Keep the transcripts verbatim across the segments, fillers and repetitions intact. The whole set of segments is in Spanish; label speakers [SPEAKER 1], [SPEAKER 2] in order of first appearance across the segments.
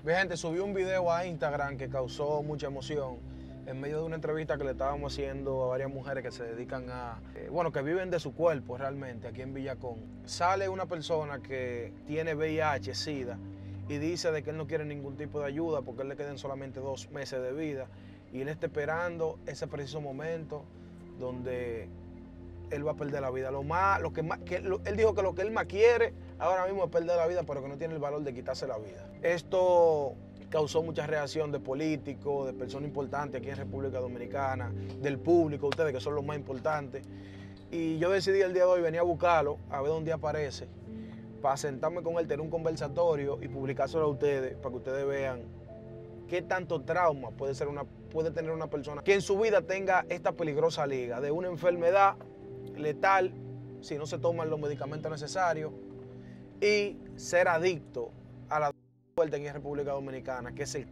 [SPEAKER 1] Mi gente, subió un video a Instagram que causó mucha emoción en medio de una entrevista que le estábamos haciendo a varias mujeres que se dedican a, eh, bueno, que viven de su cuerpo realmente aquí en Villacón. Sale una persona que tiene V I H, SIDA, y dice de que él no quiere ningún tipo de ayuda porque él le quedan solamente dos meses de vida y él está esperando ese preciso momento donde él va a perder la vida. Lo más, lo que más, que lo, él dijo que lo que él más quiere ahora mismo es perder la vida, pero que no tiene el valor de quitarse la vida. Esto causó mucha reacción de políticos, de personas importantes aquí en República Dominicana, del público, ustedes que son los más importantes. Y yo decidí el día de hoy venir a buscarlo, a ver dónde aparece, para sentarme con él, tener un conversatorio y publicárselo a ustedes, para que ustedes vean qué tanto trauma puede, ser una, puede tener una persona que en su vida tenga esta peligrosa liga de una enfermedad letal si no se toman los medicamentos necesarios y ser adicto a la fuerte aquí en República Dominicana, que es el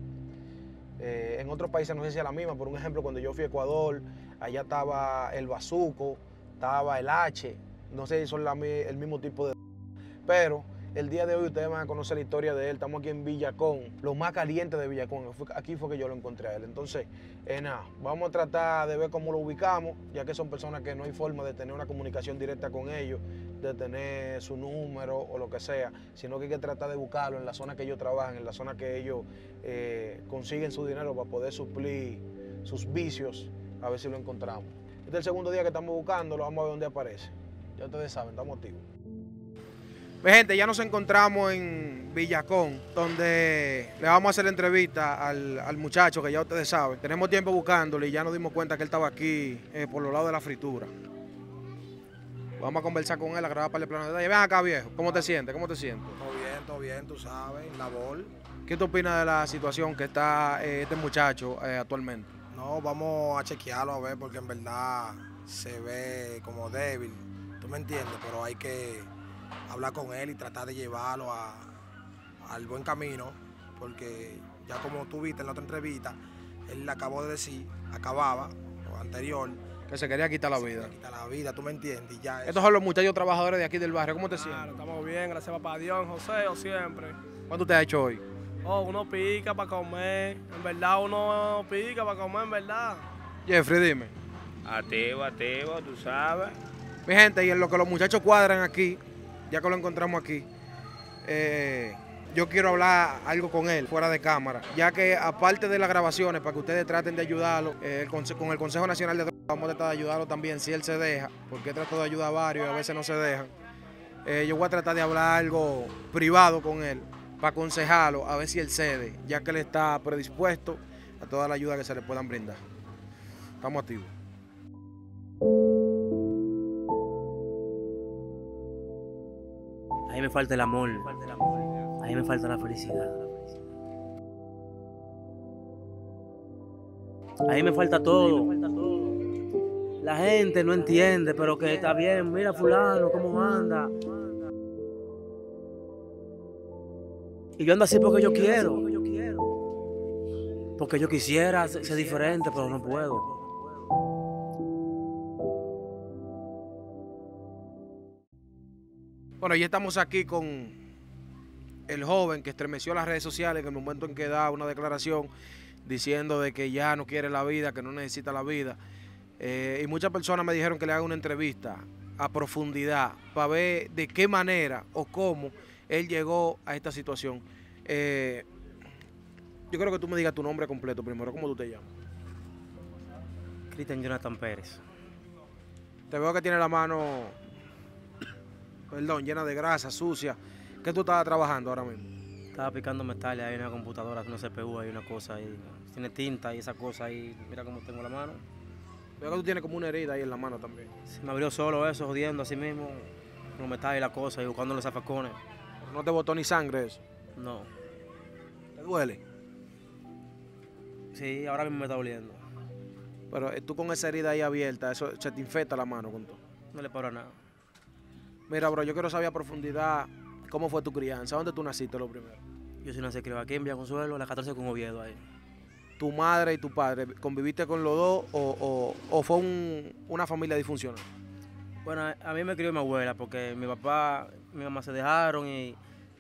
[SPEAKER 1] eh, en otros países no sé si es la misma. Por un ejemplo, cuando yo fui a Ecuador, allá estaba el bazuco, estaba el H, no sé si son la, el mismo tipo de... Pero el día de hoy ustedes van a conocer la historia de él. Estamos aquí en Villacón, lo más caliente de Villacón. Aquí fue que yo lo encontré a él. Entonces, eh, nada, vamos a tratar de ver cómo lo ubicamos, ya que son personas que no hay forma de tener una comunicación directa con ellos, de tener su número o lo que sea, sino que hay que tratar de buscarlo en la zona que ellos trabajan, en la zona que ellos eh, consiguen su dinero para poder suplir sus vicios, a ver si lo encontramos. Este es el segundo día que estamos buscándolo, vamos a ver dónde aparece. Ya ustedes saben, estamos activos. Mi gente, ya nos encontramos en Villacón, donde le vamos a hacer la entrevista al, al muchacho que ya ustedes saben. Tenemos tiempo buscándolo y ya nos dimos cuenta que él estaba aquí eh, por los lados de la fritura. Vamos a conversar con él, a grabar para el plano de detalle. Ven acá, viejo, ¿cómo te sientes? ¿Cómo te sientes?
[SPEAKER 2] Todo bien, todo bien, tú sabes, labor.
[SPEAKER 1] ¿Qué tú opinas de la situación que está eh, este muchacho eh, actualmente?
[SPEAKER 2] No, vamos a chequearlo a ver porque en verdad se ve como débil, tú me entiendes, pero hay que hablar con él y tratar de llevarlo a, al buen camino, porque ya como tú viste en la otra entrevista, él le acabó de decir, acababa, lo anterior,
[SPEAKER 1] que se quería quitar la
[SPEAKER 2] se
[SPEAKER 1] vida.
[SPEAKER 2] quería quitar la vida, tú me entiendes. Y ya
[SPEAKER 1] Estos
[SPEAKER 2] eso.
[SPEAKER 1] son los muchachos trabajadores de aquí del barrio, ¿cómo te
[SPEAKER 3] Claro,
[SPEAKER 1] sientes?
[SPEAKER 3] estamos bien, gracias papá Dios, José, o siempre.
[SPEAKER 1] ¿Cuánto te has hecho hoy?
[SPEAKER 3] Oh, uno pica para comer, en verdad uno pica para comer, en verdad.
[SPEAKER 1] Jeffrey, dime.
[SPEAKER 4] Activo, activo, tú sabes.
[SPEAKER 1] Mi gente, y en lo que los muchachos cuadran aquí, ya que lo encontramos aquí, eh, yo quiero hablar algo con él, fuera de cámara, ya que aparte de las grabaciones, para que ustedes traten de ayudarlo, eh, el con el Consejo Nacional de Drogas, vamos a tratar de ayudarlo también si él se deja, porque he tratado de ayudar a varios y a veces no se dejan. Eh, yo voy a tratar de hablar algo privado con él, para aconsejarlo, a ver si él cede, ya que él está predispuesto a toda la ayuda que se le puedan brindar. Estamos activos.
[SPEAKER 5] A mí me falta el amor, a mí me falta la felicidad. A mí me falta todo. La gente no entiende, pero que está bien, mira fulano, cómo anda. Y yo ando así porque yo quiero. Porque yo quisiera ser diferente, pero no puedo.
[SPEAKER 1] Bueno, ya estamos aquí con el joven que estremeció las redes sociales en el momento en que da una declaración diciendo de que ya no quiere la vida, que no necesita la vida. Eh, y muchas personas me dijeron que le haga una entrevista a profundidad para ver de qué manera o cómo él llegó a esta situación. Eh, yo creo que tú me digas tu nombre completo primero. ¿Cómo tú te llamas?
[SPEAKER 5] Cristian Jonathan Pérez.
[SPEAKER 1] Te veo que tiene la mano, perdón, llena de grasa, sucia. ¿Qué tú estabas trabajando ahora mismo?
[SPEAKER 5] Estaba picando metales, hay una computadora, una C P U, hay una cosa ahí. Tiene tinta y esa cosa ahí. Mira cómo tengo la mano.
[SPEAKER 1] Veo que tú tienes como una herida ahí en la mano también.
[SPEAKER 5] Se me abrió solo eso, jodiendo así mismo. Los metales y la cosa y buscando los zafacones.
[SPEAKER 1] ¿No te botó ni sangre eso?
[SPEAKER 5] No.
[SPEAKER 1] ¿Te duele?
[SPEAKER 5] Sí, ahora mismo me está doliendo.
[SPEAKER 1] Pero tú con esa herida ahí abierta, eso se te infecta la mano con todo.
[SPEAKER 5] No le paro a nada.
[SPEAKER 1] Mira, bro, yo quiero saber a profundidad cómo fue tu crianza. ¿Dónde tú naciste lo primero?
[SPEAKER 5] Yo soy nací criado aquí en Villaconsuelo, a las catorce con Oviedo ahí.
[SPEAKER 1] ¿Tu madre y tu padre conviviste con los dos o, o, o fue un, una familia disfuncional?
[SPEAKER 5] Bueno, a mí me crió mi abuela porque mi papá y mi mamá se dejaron y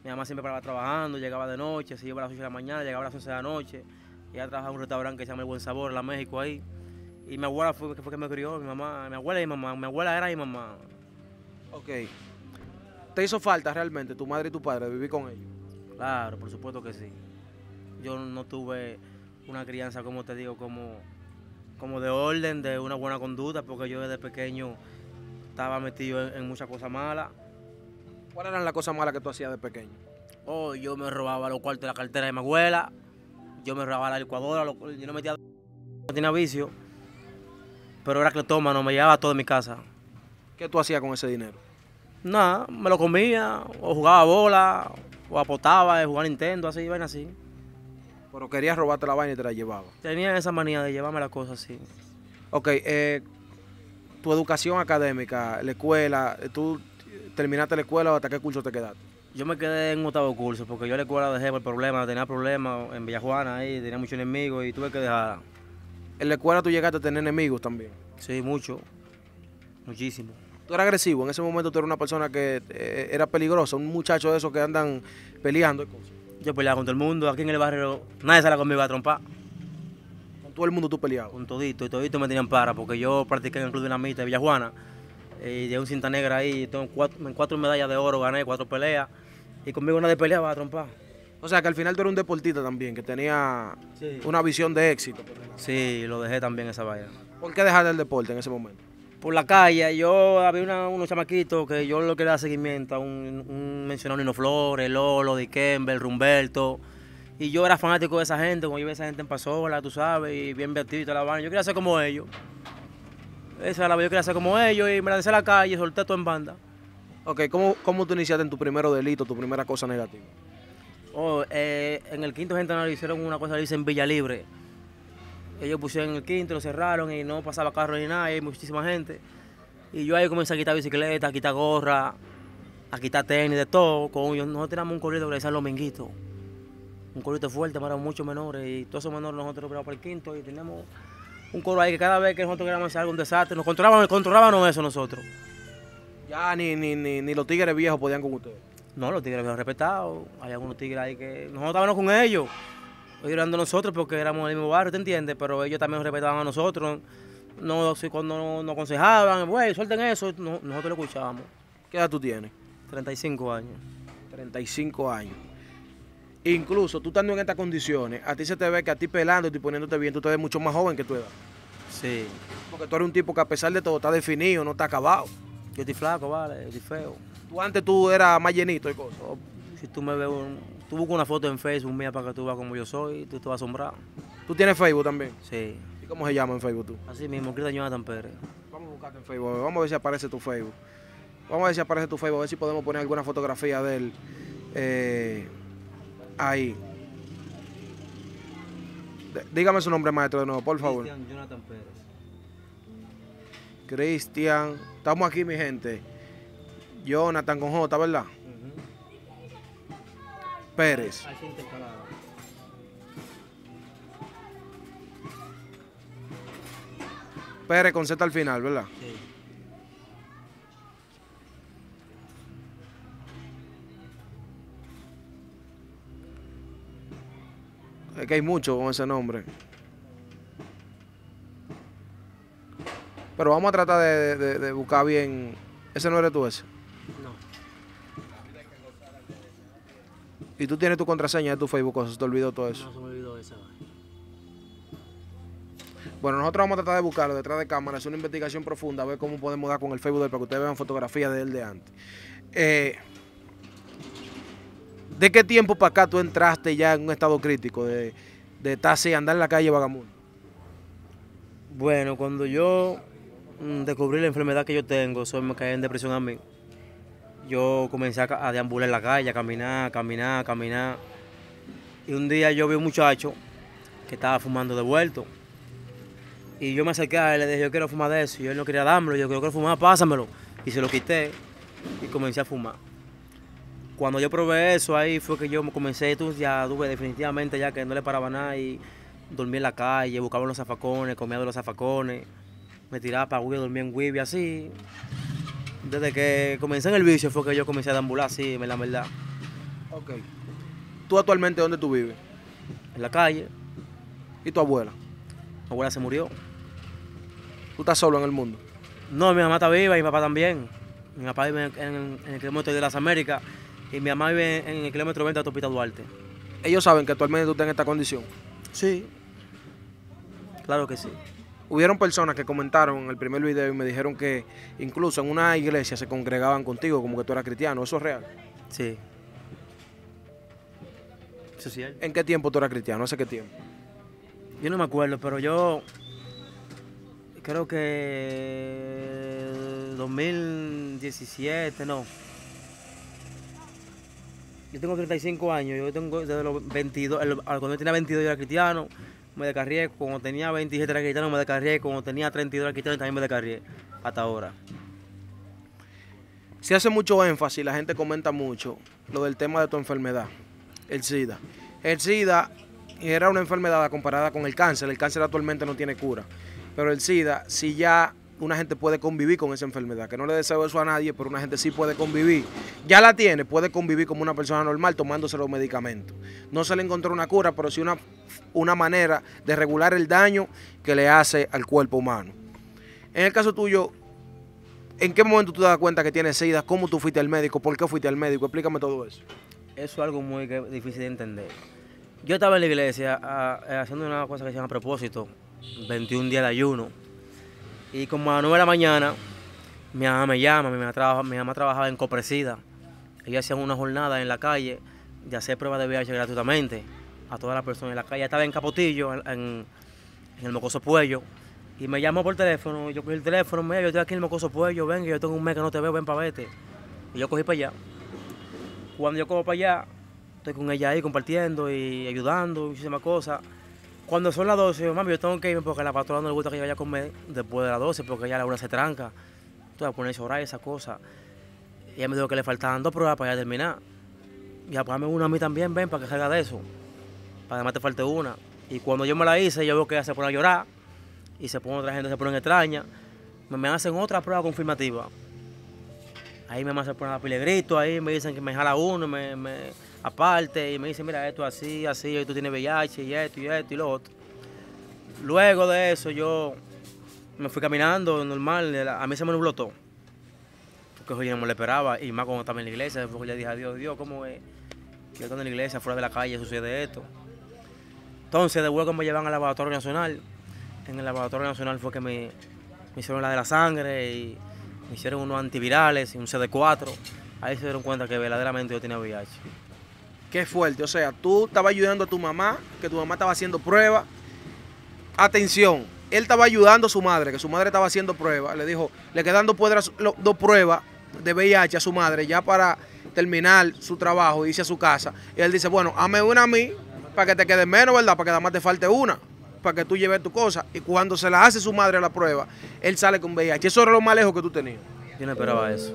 [SPEAKER 5] Mi mamá siempre paraba trabajando, llegaba de noche, se iba a las ocho de la mañana, llegaba a las once de la noche. Ella trabajaba en un restaurante que se llama El Buen Sabor, en la México, ahí. Y mi abuela fue que fue que me crió, mi mamá, mi abuela y mi mamá. Mi abuela era mi mamá.
[SPEAKER 1] Ok. ¿Te hizo falta realmente tu madre y tu padre vivir con ellos?
[SPEAKER 5] Claro, por supuesto que sí. Yo no tuve una crianza, como te digo, como, como de orden, de una buena conducta, porque yo desde pequeño estaba metido en, en muchas cosas malas.
[SPEAKER 1] ¿Cuáles eran las cosas malas que tú hacías de pequeño?
[SPEAKER 5] Oh, yo me robaba los cuartos de la cartera de mi abuela, yo me robaba la licuadora, lo- yo no metía, no tenía vicio, pero era cleptómano, me llevaba todo de mi casa.
[SPEAKER 1] ¿Qué tú hacías con ese dinero?
[SPEAKER 5] Nada, me lo comía, o jugaba bola, o apostaba, jugaba Nintendo, así, vaina así.
[SPEAKER 1] Pero querías robarte la vaina y te la llevaba.
[SPEAKER 5] Tenía esa manía de llevarme las cosas así.
[SPEAKER 1] Ok, eh, tu educación académica, la escuela, ¿tú terminaste la escuela o hasta qué curso te quedaste?
[SPEAKER 5] Yo me quedé en octavo curso, porque yo la escuela dejé por problemas, tenía problemas en Villajuana ahí, tenía muchos enemigos y tuve que dejar.
[SPEAKER 1] En la escuela tú llegaste a tener enemigos también.
[SPEAKER 5] Sí, mucho, muchísimo.
[SPEAKER 1] Tú eras agresivo, en ese momento tú eras una persona que eh, era peligrosa, un muchacho de esos que andan peleando y cosas.
[SPEAKER 5] Yo peleaba con todo el mundo, aquí en el barrio nadie sale conmigo a trompar,
[SPEAKER 1] Con todo el mundo tú peleabas.
[SPEAKER 5] con todito, y todito me tenían para, porque yo practiqué en el Club Dinamita de Villajuana, y de un cinta negra ahí, tengo cuatro, en cuatro medallas de oro, gané cuatro peleas, y conmigo nadie peleaba a trompar.
[SPEAKER 1] O sea que al final tú eras un deportista también, que tenía
[SPEAKER 5] Sí.
[SPEAKER 1] una visión de éxito.
[SPEAKER 5] Sí, lo dejé también esa vaina.
[SPEAKER 1] ¿Por qué dejaste el deporte en ese momento?
[SPEAKER 5] Por la calle, yo había una- unos chamaquitos que yo lo quería dar seguimiento, a un, un mencionado Nino Flores, Lolo, Dikembe, Rumberto. Y yo era fanático de esa gente, como yo veía esa gente en Pasola, tú sabes, y bien vestido y toda la vaina. Yo quería ser como ellos. Esa era la yo quería ser como ellos y me lancé a la calle, solté todo en banda.
[SPEAKER 1] Ok, ¿cómo, cómo tú iniciaste en tu primer delito, tu primera cosa negativa?
[SPEAKER 5] Oh, eh, en el quinto centenario hicieron una cosa que dicen Villa Libre. Ellos pusieron el quinto, lo cerraron y no pasaba carro ni nada, y hay muchísima gente. Y yo ahí comencé a quitar bicicleta, a quitar gorra, a quitar tenis, de todo. Con, nosotros teníamos un corrido que le decían Los Minguitos. Un corrido fuerte, eran muchos menores. Y todos esos menores nosotros los para el quinto y teníamos un coro ahí que cada vez que nosotros queríamos hacer algún desastre, nos controlaban, controlaban eso nosotros.
[SPEAKER 1] Ya ni, ni, ni, ni los tigres viejos podían con ustedes.
[SPEAKER 5] No, los tigres habían respetado. Hay algunos tigres ahí que nosotros estábamos con ellos. Ellos eran de nosotros porque éramos del mismo barrio, ¿te entiendes? Pero ellos también nos respetaban a nosotros. No, si cuando nos aconsejaban, güey, suelten eso, no- nosotros lo escuchábamos.
[SPEAKER 1] ¿Qué edad tú tienes?
[SPEAKER 5] treinta y cinco años.
[SPEAKER 1] treinta y cinco años. Incluso tú estando en estas condiciones, a ti se te ve que a ti pelándote y poniéndote bien, tú te ves mucho más joven que tu edad.
[SPEAKER 5] Sí.
[SPEAKER 1] Porque tú eres un tipo que a pesar de todo está definido, no está acabado.
[SPEAKER 5] Yo estoy flaco, vale, yo estoy feo.
[SPEAKER 1] Tú antes tú eras más llenito y cosas.
[SPEAKER 5] Oh, si tú me ves, un- tú buscas una foto en Facebook mía para que tú veas como yo soy, tú te vas a asombrar.
[SPEAKER 1] ¿Tú tienes Facebook también?
[SPEAKER 5] Sí.
[SPEAKER 1] ¿Y cómo se llama en Facebook tú?
[SPEAKER 5] Así mismo, Cristian Jonathan Pérez.
[SPEAKER 1] Vamos a buscarte en Facebook, vamos a ver si aparece tu Facebook. Vamos a ver si aparece tu Facebook, a ver si podemos poner alguna fotografía de él eh, ahí. D- Dígame su nombre, maestro, de nuevo, por favor.
[SPEAKER 5] Cristian Jonathan Pérez.
[SPEAKER 1] Cristian. Estamos aquí, mi gente. Jonathan con J, ¿verdad? Pérez.
[SPEAKER 5] Así intercalado.
[SPEAKER 1] Pérez con Z al final, ¿verdad?
[SPEAKER 5] Sí.
[SPEAKER 1] Es que hay muchos con ese nombre. Pero vamos a tratar de, de- de buscar bien. ¿Ese no eres tú ese?
[SPEAKER 5] No.
[SPEAKER 1] Y tú tienes tu contraseña de tu Facebook, o se te olvidó todo eso.
[SPEAKER 5] No se me olvidó esa.
[SPEAKER 1] Bueno, nosotros vamos a tratar de buscarlo detrás de cámara, hacer una investigación profunda, a ver cómo podemos dar con el Facebook de él para que ustedes vean fotografías de él de antes. Eh, ¿De qué tiempo para acá tú entraste ya en un estado crítico de, de estar así, andar en la calle vagamundo?
[SPEAKER 5] Bueno, cuando yo mm, descubrí la enfermedad que yo tengo, eso me caí en depresión a mí. Yo comencé a, ca- a deambular en la calle, a caminar, a caminar, a caminar. Y un día yo vi un muchacho que estaba fumando de vuelto. Y yo me acerqué a él y le dije, yo quiero fumar de eso. Y él no quería dármelo, yo quiero fumar, pásamelo. Y se lo quité y comencé a fumar. Cuando yo probé eso, ahí fue que yo comencé, tú, ya tuve definitivamente ya que no le paraba nada y dormí en la calle, buscaba los zafacones, comía de los zafacones, me tiraba para Wii, dormía en Wii, así. Desde que comencé en el vicio fue que yo comencé a deambular así, la verdad.
[SPEAKER 1] Ok. ¿Tú actualmente dónde tú vives?
[SPEAKER 5] En la calle,
[SPEAKER 1] ¿Y tu abuela?
[SPEAKER 5] mi abuela se murió.
[SPEAKER 1] ¿Tú estás solo en el mundo?
[SPEAKER 5] No, mi mamá está viva y mi papá también. Mi papá vive en, en- en el kilómetro de las Américas y mi mamá vive en el kilómetro veinte de Autopista Duarte.
[SPEAKER 1] Ellos saben que actualmente tú estás en esta condición.
[SPEAKER 5] Sí, claro que sí.
[SPEAKER 1] Hubieron personas que comentaron en el primer video y me dijeron que incluso en una iglesia se congregaban contigo como que tú eras cristiano. ¿Eso es real?
[SPEAKER 5] Sí. Eso es cierto.
[SPEAKER 1] ¿En qué tiempo tú eras cristiano? ¿Hace qué tiempo?
[SPEAKER 5] Yo no me acuerdo, pero yo creo que dos mil diecisiete, no. Yo tengo treinta y cinco años, yo tengo desde los veintidós, el- cuando yo tenía veintidós yo era cristiano, me descarrié, cuando tenía veintisiete era cristiano, me descarrié, cuando tenía treinta y dos era cristiano, también me descarrié, hasta ahora.
[SPEAKER 1] Se hace mucho énfasis, la gente comenta mucho lo del tema de tu enfermedad, el SIDA. El SIDA era una enfermedad comparada con el cáncer. El cáncer actualmente no tiene cura. Pero el SIDA, si ya una gente puede convivir con esa enfermedad, que no le deseo eso a nadie, pero una gente sí puede convivir. Ya la tiene, puede convivir como una persona normal tomándose los medicamentos. No se le encontró una cura, pero sí una, una manera de regular el daño que le hace al cuerpo humano. En el caso tuyo, ¿en qué momento tú te das cuenta que tienes SIDA? ¿Cómo tú fuiste al médico? ¿Por qué fuiste al médico? Explícame todo eso.
[SPEAKER 5] Eso es algo muy que- difícil de entender. Yo estaba en la iglesia a- a- haciendo una cosa que se llama propósito, veintiún días de ayuno. Y como a las nueve de la mañana, mi mamá me llama, mi mamá, trabaja, mi mamá trabajaba en Copresida. Ella hacía una jornada en la calle de hacer pruebas de V I H gratuitamente a todas las personas en la calle. Ella estaba en Capotillo, en, en- en el Mocoso Puello, y me llamó por teléfono. Yo cogí el teléfono, mira, yo estoy aquí en el Mocoso Puello, ven, que yo tengo un mes que no te veo, ven para verte. Y yo cogí para allá. Cuando yo cojo para allá, estoy con ella ahí compartiendo y ayudando, muchísimas cosas. Cuando son las doce, yo, mami, yo tengo que irme porque a la patrona no le gusta que yo vaya a comer después de las doce, porque ya a la una se tranca. Tú vas a ponerse a orar y esas cosas. Y ella me dijo que le faltaban dos pruebas para ya terminar. Y a ponerme una a mí también, ven, para que salga de eso. Para además te falte una. Y cuando yo me la hice, yo veo que ella se pone a llorar. Y se pone otra gente, se pone extraña. Me, me hacen otra prueba confirmativa. Ahí me hacen poner a pelegrito, ahí me dicen que me jala uno, me, me aparte, y me dicen, mira, esto así, así, y tú tienes V I H, y esto, y esto, y lo otro. Luego de eso yo me fui caminando normal, a mí se me nubló todo. Porque yo no me lo esperaba, y más cuando estaba en la iglesia, porque yo dije, adiós, Dios, ¿cómo es? Que yo estando en la iglesia, fuera de la calle, sucede esto. Entonces, de vuelta me llevan al laboratorio nacional. En el laboratorio nacional fue que me, me hicieron la de la sangre, y me hicieron unos antivirales y un C D cuatro. Ahí se dieron cuenta que verdaderamente yo tenía V I H.
[SPEAKER 1] Qué fuerte. O sea, tú estabas ayudando a tu mamá, que tu mamá estaba haciendo pruebas. Atención, él estaba ayudando a su madre, que su madre estaba haciendo pruebas. Le dijo, le quedan dos, puedras- lo- dos pruebas de V I H a su madre ya para terminar su trabajo y irse a su casa. Y él dice, bueno, hazme una a mí para que te quede menos, ¿verdad? Para que nada más te falte una, para que tú lleves tu cosa. Y cuando se la hace su madre a la prueba, él sale con V I H. Eso era lo más lejos que tú tenías.
[SPEAKER 5] Yo no esperaba eso.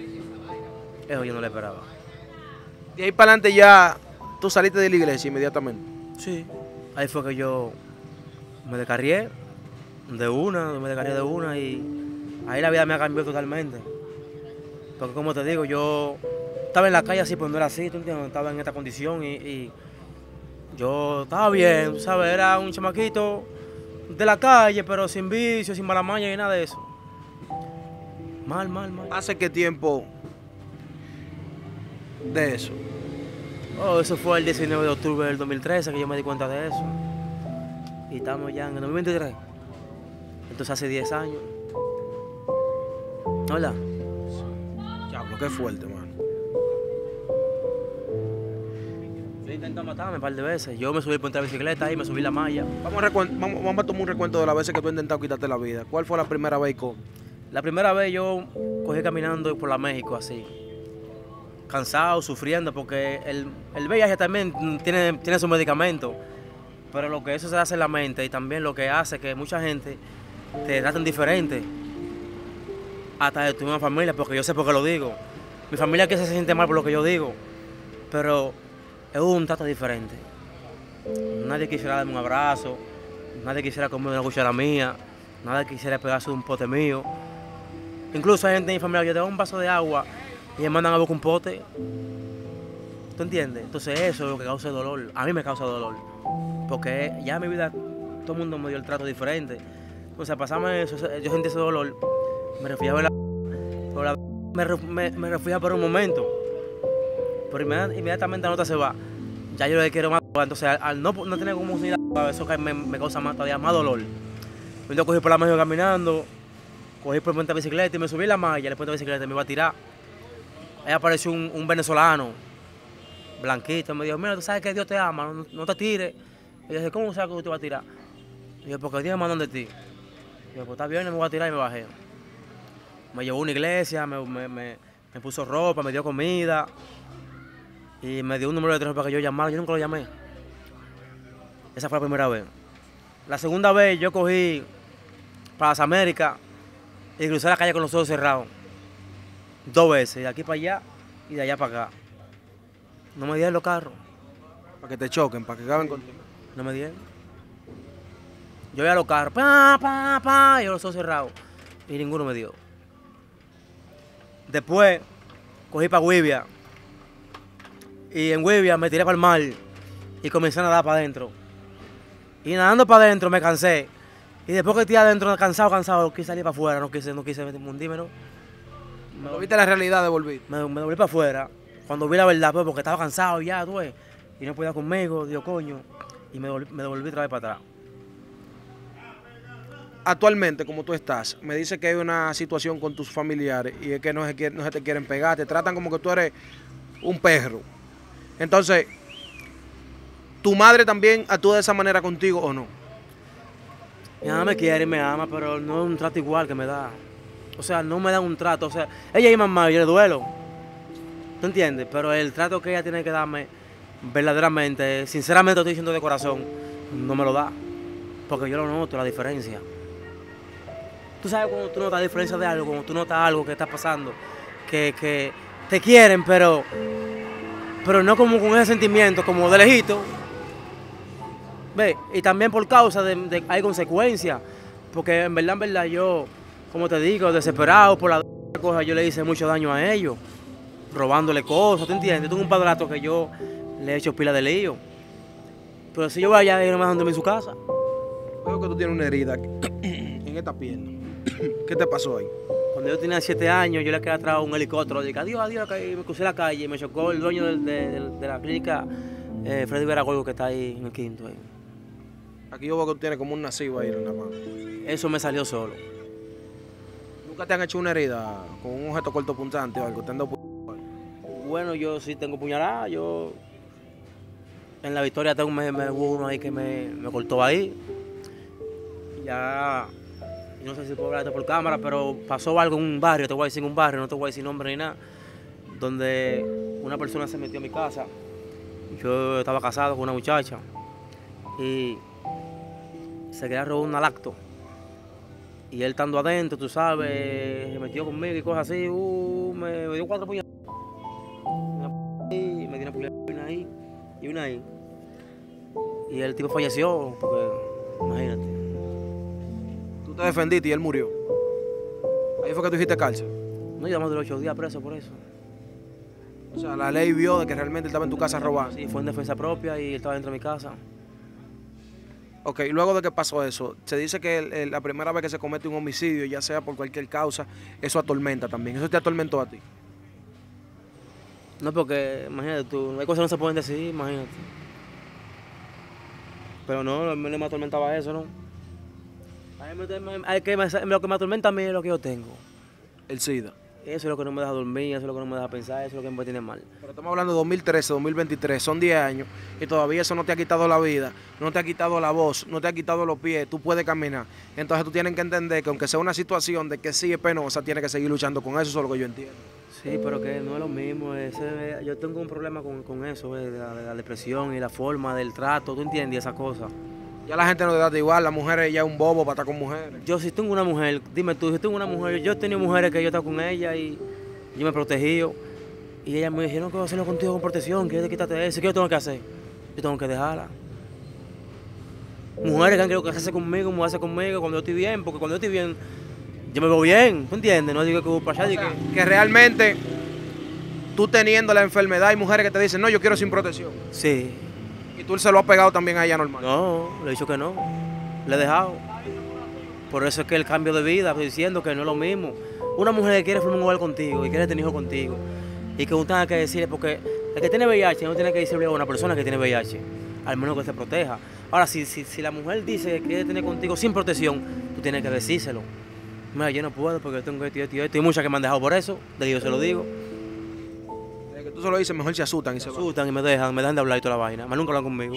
[SPEAKER 5] Eso yo no lo esperaba.
[SPEAKER 1] De ahí para adelante ya tú saliste de la iglesia inmediatamente.
[SPEAKER 5] Sí. Ahí fue que yo me descarrié de una, me descarrié de una y ahí la vida me ha cambiado totalmente. Porque como te digo, yo estaba en la calle así, pero no era así, ¿tú entiendes? Estaba en esta condición y, y yo estaba bien, tú ¿sabes? Era un chamaquito de la calle, pero sin vicio, sin mala maña y nada de eso. Mal, mal, mal.
[SPEAKER 1] ¿Hace qué tiempo de eso?
[SPEAKER 5] Oh, eso fue el diecinueve de octubre del dos mil trece que yo me di cuenta de eso. Y estamos ya en el dos mil veintitrés. Entonces hace diez años. Hola.
[SPEAKER 1] Diablo, qué fuerte, mano.
[SPEAKER 5] Yo intenté matarme un par de veces. Yo me subí por la bicicleta y me subí la malla.
[SPEAKER 1] Vamos a, recuen- vamos, vamos a tomar un recuento de las veces que tú has intentado quitarte la vida. ¿Cuál fue la primera vez y cómo?
[SPEAKER 5] La primera vez yo cogí caminando por la México así. Cansado, sufriendo, porque el, el V I H también tiene, tiene su medicamento. Pero lo que eso se hace en la mente y también lo que hace que mucha gente te traten diferente. Hasta de tu misma familia, porque yo sé por qué lo digo. Mi familia que se siente mal por lo que yo digo. Pero es un trato diferente. Nadie quisiera darme un abrazo, nadie quisiera comer una cuchara mía, nadie quisiera pegarse de un pote mío. Incluso hay gente en mi familia, yo te doy un vaso de agua y me mandan a buscar un pote. ¿Tú entiendes? Entonces eso es lo que causa dolor. A mí me causa dolor. Porque ya en mi vida todo el mundo me dio el trato diferente. O sea, pasarme eso, yo sentí ese dolor, me refugiaba en la... Pero la me, me, me refugia por un momento. Pero inmediatamente la nota se va. Ya yo le quiero más. Entonces, al, al no, no tener como unir la... Eso me, me causa más, todavía más dolor. Yo cogí por la medio caminando, cogí por el puente de bicicleta y me subí la malla, el puente de bicicleta me iba a tirar. Ahí apareció un, un venezolano, blanquito, me dijo, mira, tú sabes que Dios te ama, no, no te tires. Y yo dije, ¿cómo sabes que tú te vas a tirar? Y yo, porque Dios me mandó de ti. Y yo, pues está bien, me voy a tirar y me bajé. Me llevó a una iglesia, me, me, me, me puso ropa, me dio comida y me dio un número de teléfono para que yo llamara. Yo nunca lo llamé. Esa fue la primera vez. La segunda vez yo cogí para las Américas y crucé la calle con los ojos cerrados. Dos veces, de aquí para allá y de allá para acá. No me dieron los carros.
[SPEAKER 1] Para que te choquen, para que acaben contigo.
[SPEAKER 5] No me dieron. Yo veía los carros, pa, pa, pa, y yo los ojos cerrados. Y ninguno me dio. Después cogí para Guivia. Y en Guivia me tiré para el mar y comencé a nadar para adentro. Y nadando para adentro me cansé. Y después que estoy adentro, cansado, cansado, quise salir para afuera, no quise, no quise hundirme, ¿no?
[SPEAKER 1] Me viste la realidad de volver.
[SPEAKER 5] Me, me volví para afuera. Cuando vi la verdad, pues, porque estaba cansado ya, tú ves. Y no podía conmigo, Dios coño. Y me devolví, me devolví otra vez para atrás.
[SPEAKER 1] Actualmente, como tú estás, me dice que hay una situación con tus familiares y es que no se, no se te quieren pegar, te tratan como que tú eres un perro. Entonces, ¿tu madre también actúa de esa manera contigo o no?
[SPEAKER 5] Mi mamá me quiere y me ama, pero no es un trato igual que me da. O sea, no me dan un trato. O sea, ella y mamá, yo le duelo. ¿Tú entiendes? Pero el trato que ella tiene que darme, verdaderamente, sinceramente lo estoy diciendo de corazón, no me lo da. Porque yo lo noto, la diferencia. Tú sabes cuando tú notas la diferencia de algo, cuando tú notas algo que está pasando, que, que te quieren, pero, pero no como con ese sentimiento, como de lejito. ¿Ves? Y también por causa de, de hay consecuencias. Porque en verdad, en verdad, yo, como te digo, desesperado por la cosa, yo le hice mucho daño a ellos, robándole cosas, ¿tú entiendes? Yo tengo un padrastro que yo le he hecho pila de lío. Pero si yo voy allá, ellos no me dejan dormir en su casa.
[SPEAKER 1] Veo que tú tienes una herida en esta pierna. ¿Qué te pasó ahí?
[SPEAKER 5] Cuando yo tenía siete años, yo le quedé atrás a un helicóptero. Dije, adiós, adiós, y me crucé la calle y me chocó el dueño de, de, de la clínica, eh, Freddy Veragolgo, que está ahí en el quinto. Ahí.
[SPEAKER 1] Aquí yo veo que tú tienes como un nacido ahí en la mano.
[SPEAKER 5] Eso me salió solo.
[SPEAKER 1] ¿Nunca te han hecho una herida con un objeto cortopunzante o algo? ¿Te han dado pu-
[SPEAKER 5] Bueno, yo sí tengo puñalada. Yo en la Victoria tengo, me, me hubo uno ahí que me, me cortó ahí. Ya, no sé si puedo hablar esto por cámara, pero pasó algo en un barrio, te voy a decir en un barrio, no te voy a decir nombre ni nada, donde una persona se metió a mi casa. Yo estaba casado con una muchacha y se quería robar una lacto. Y él estando adentro, tú sabes, se metió conmigo y cosas así, uh, me, me dio cuatro puñaladas. Una ahí, me dio una puñalada ahí y una ahí. Y el tipo falleció, porque imagínate.
[SPEAKER 1] Tú te defendiste y él murió. Ahí fue que tú dijiste cárcel.
[SPEAKER 5] No, llevamos de los ocho días preso por eso.
[SPEAKER 1] O sea, la ley vio de que realmente él estaba en tu casa robando.
[SPEAKER 5] Sí, fue en defensa propia y él estaba dentro de mi casa.
[SPEAKER 1] Ok, luego de que pasó eso, se dice que el- el- la primera vez que se comete un homicidio, ya sea por cualquier causa, eso atormenta también. ¿Eso te atormentó a ti?
[SPEAKER 5] No, porque imagínate tú, hay cosas que no se pueden decir, imagínate. Pero no, a mí no me atormentaba eso, ¿no? A mí me- me- hay que me- lo que me atormenta a mí es lo que yo tengo.
[SPEAKER 1] El SIDA.
[SPEAKER 5] Eso es lo que no me deja dormir, eso es lo que no me deja pensar, eso es lo que me tiene mal.
[SPEAKER 1] Pero estamos hablando de dos mil trece, dos mil veintitrés, son diez años y todavía eso no te ha quitado la vida, no te ha quitado la voz, no te ha quitado los pies, tú puedes caminar. Entonces tú tienes que entender que aunque sea una situación de que sí es penosa, tienes que seguir luchando con eso, eso es lo que yo entiendo.
[SPEAKER 5] Sí, pero que no es lo mismo. Ese, yo tengo un problema con, con eso, eh, de, la, de la depresión y la forma del trato, ¿tú entiendes? Esa cosa.
[SPEAKER 1] Ya la gente no te trata igual, las mujeres ya es un bobo para estar con mujeres.
[SPEAKER 5] Yo si tengo una mujer, dime tú, si tengo una mujer, yo he tenido mujeres que yo he estado con ella y yo me he protegido. Y ella me dijeron que voy a hacerlo contigo con protección, que quítate eso, ¿qué yo tengo que hacer? Yo tengo que dejarla. Mujeres que han querido casarse conmigo, mudarse conmigo cuando yo estoy bien, porque cuando yo estoy bien, yo me veo bien, ¿tú entiendes? No digo que voy para allá y que...
[SPEAKER 1] Que realmente tú teniendo la enfermedad, hay mujeres que te dicen, no, yo quiero sin protección.
[SPEAKER 5] Sí.
[SPEAKER 1] Y tú se lo has pegado también a ella normal.
[SPEAKER 5] No, le he dicho que no. Le he dejado. Por eso es que el cambio de vida, estoy diciendo que no es lo mismo. Una mujer que quiere formar un hogar contigo y quiere tener hijos contigo y que uno tenga que decirle, porque el que tiene V I H no tiene que decirle a una persona que tiene V I H, al menos que se proteja. Ahora, si, si, si la mujer dice que quiere tener contigo sin protección, tú tienes que decírselo. Mira, yo no puedo porque tengo esto y esto y esto. Y muchas que me han dejado por eso, de yo se lo digo.
[SPEAKER 1] Desde que tú se lo dices, mejor se asustan y se
[SPEAKER 5] Se
[SPEAKER 1] van.
[SPEAKER 5] asustan y me dejan, me dejan de hablar y toda la vaina. Más nunca hablan conmigo.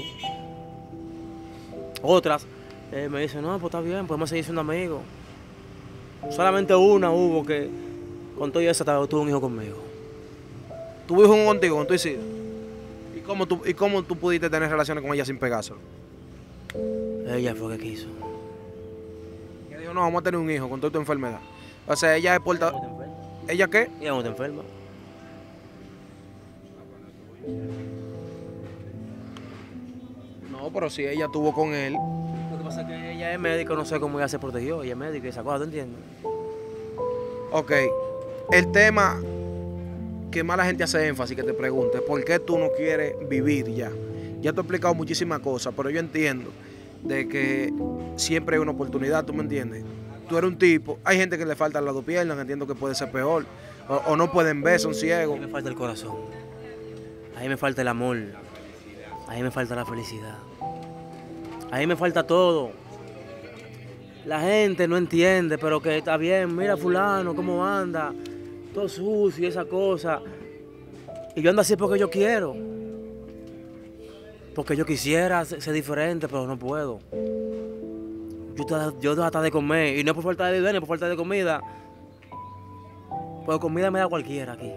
[SPEAKER 5] Otras eh, me dicen, no, pues está bien, podemos seguir siendo amigos. Solamente una hubo que con todo eso tuvo un hijo conmigo.
[SPEAKER 1] ¿Tuvo hijo contigo, con tu Isidro? ¿Y cómo, tú, ¿Y cómo tú pudiste tener relaciones con ella sin pegárselo?
[SPEAKER 5] Ella fue que quiso.
[SPEAKER 1] Ella dijo, no, vamos a tener un hijo con toda tu enfermedad. O sea, ella es porta... ¿Ella qué?
[SPEAKER 5] Ella no te enferma.
[SPEAKER 1] No, pero si ella tuvo con él.
[SPEAKER 5] Lo que pasa es que ella es médico, no sé cómo ella se protegió. Ella es médico y esa cosa, ¿tú entiendes?
[SPEAKER 1] Ok. El tema que más la gente hace énfasis, que te pregunte, ¿por qué tú no quieres vivir ya? Ya te he explicado muchísimas cosas, pero yo entiendo de que siempre hay una oportunidad, ¿tú me entiendes? Tú eres un tipo, hay gente que le faltan las dos piernas, entiendo que puede ser peor, o, o no pueden ver, son
[SPEAKER 5] A
[SPEAKER 1] ciegos.
[SPEAKER 5] mí me falta el corazón. A mí me falta el amor. A mí me falta la felicidad. A mí me falta todo. La gente no entiende, pero que está bien, mira fulano, cómo anda, todo sucio y esa cosa. Y yo ando así porque yo quiero. Porque yo quisiera ser ser diferente, pero no puedo. Yo, te- yo dejo hasta de comer, y no es por falta de dinero, ni por falta de comida. Porque comida me da cualquiera aquí.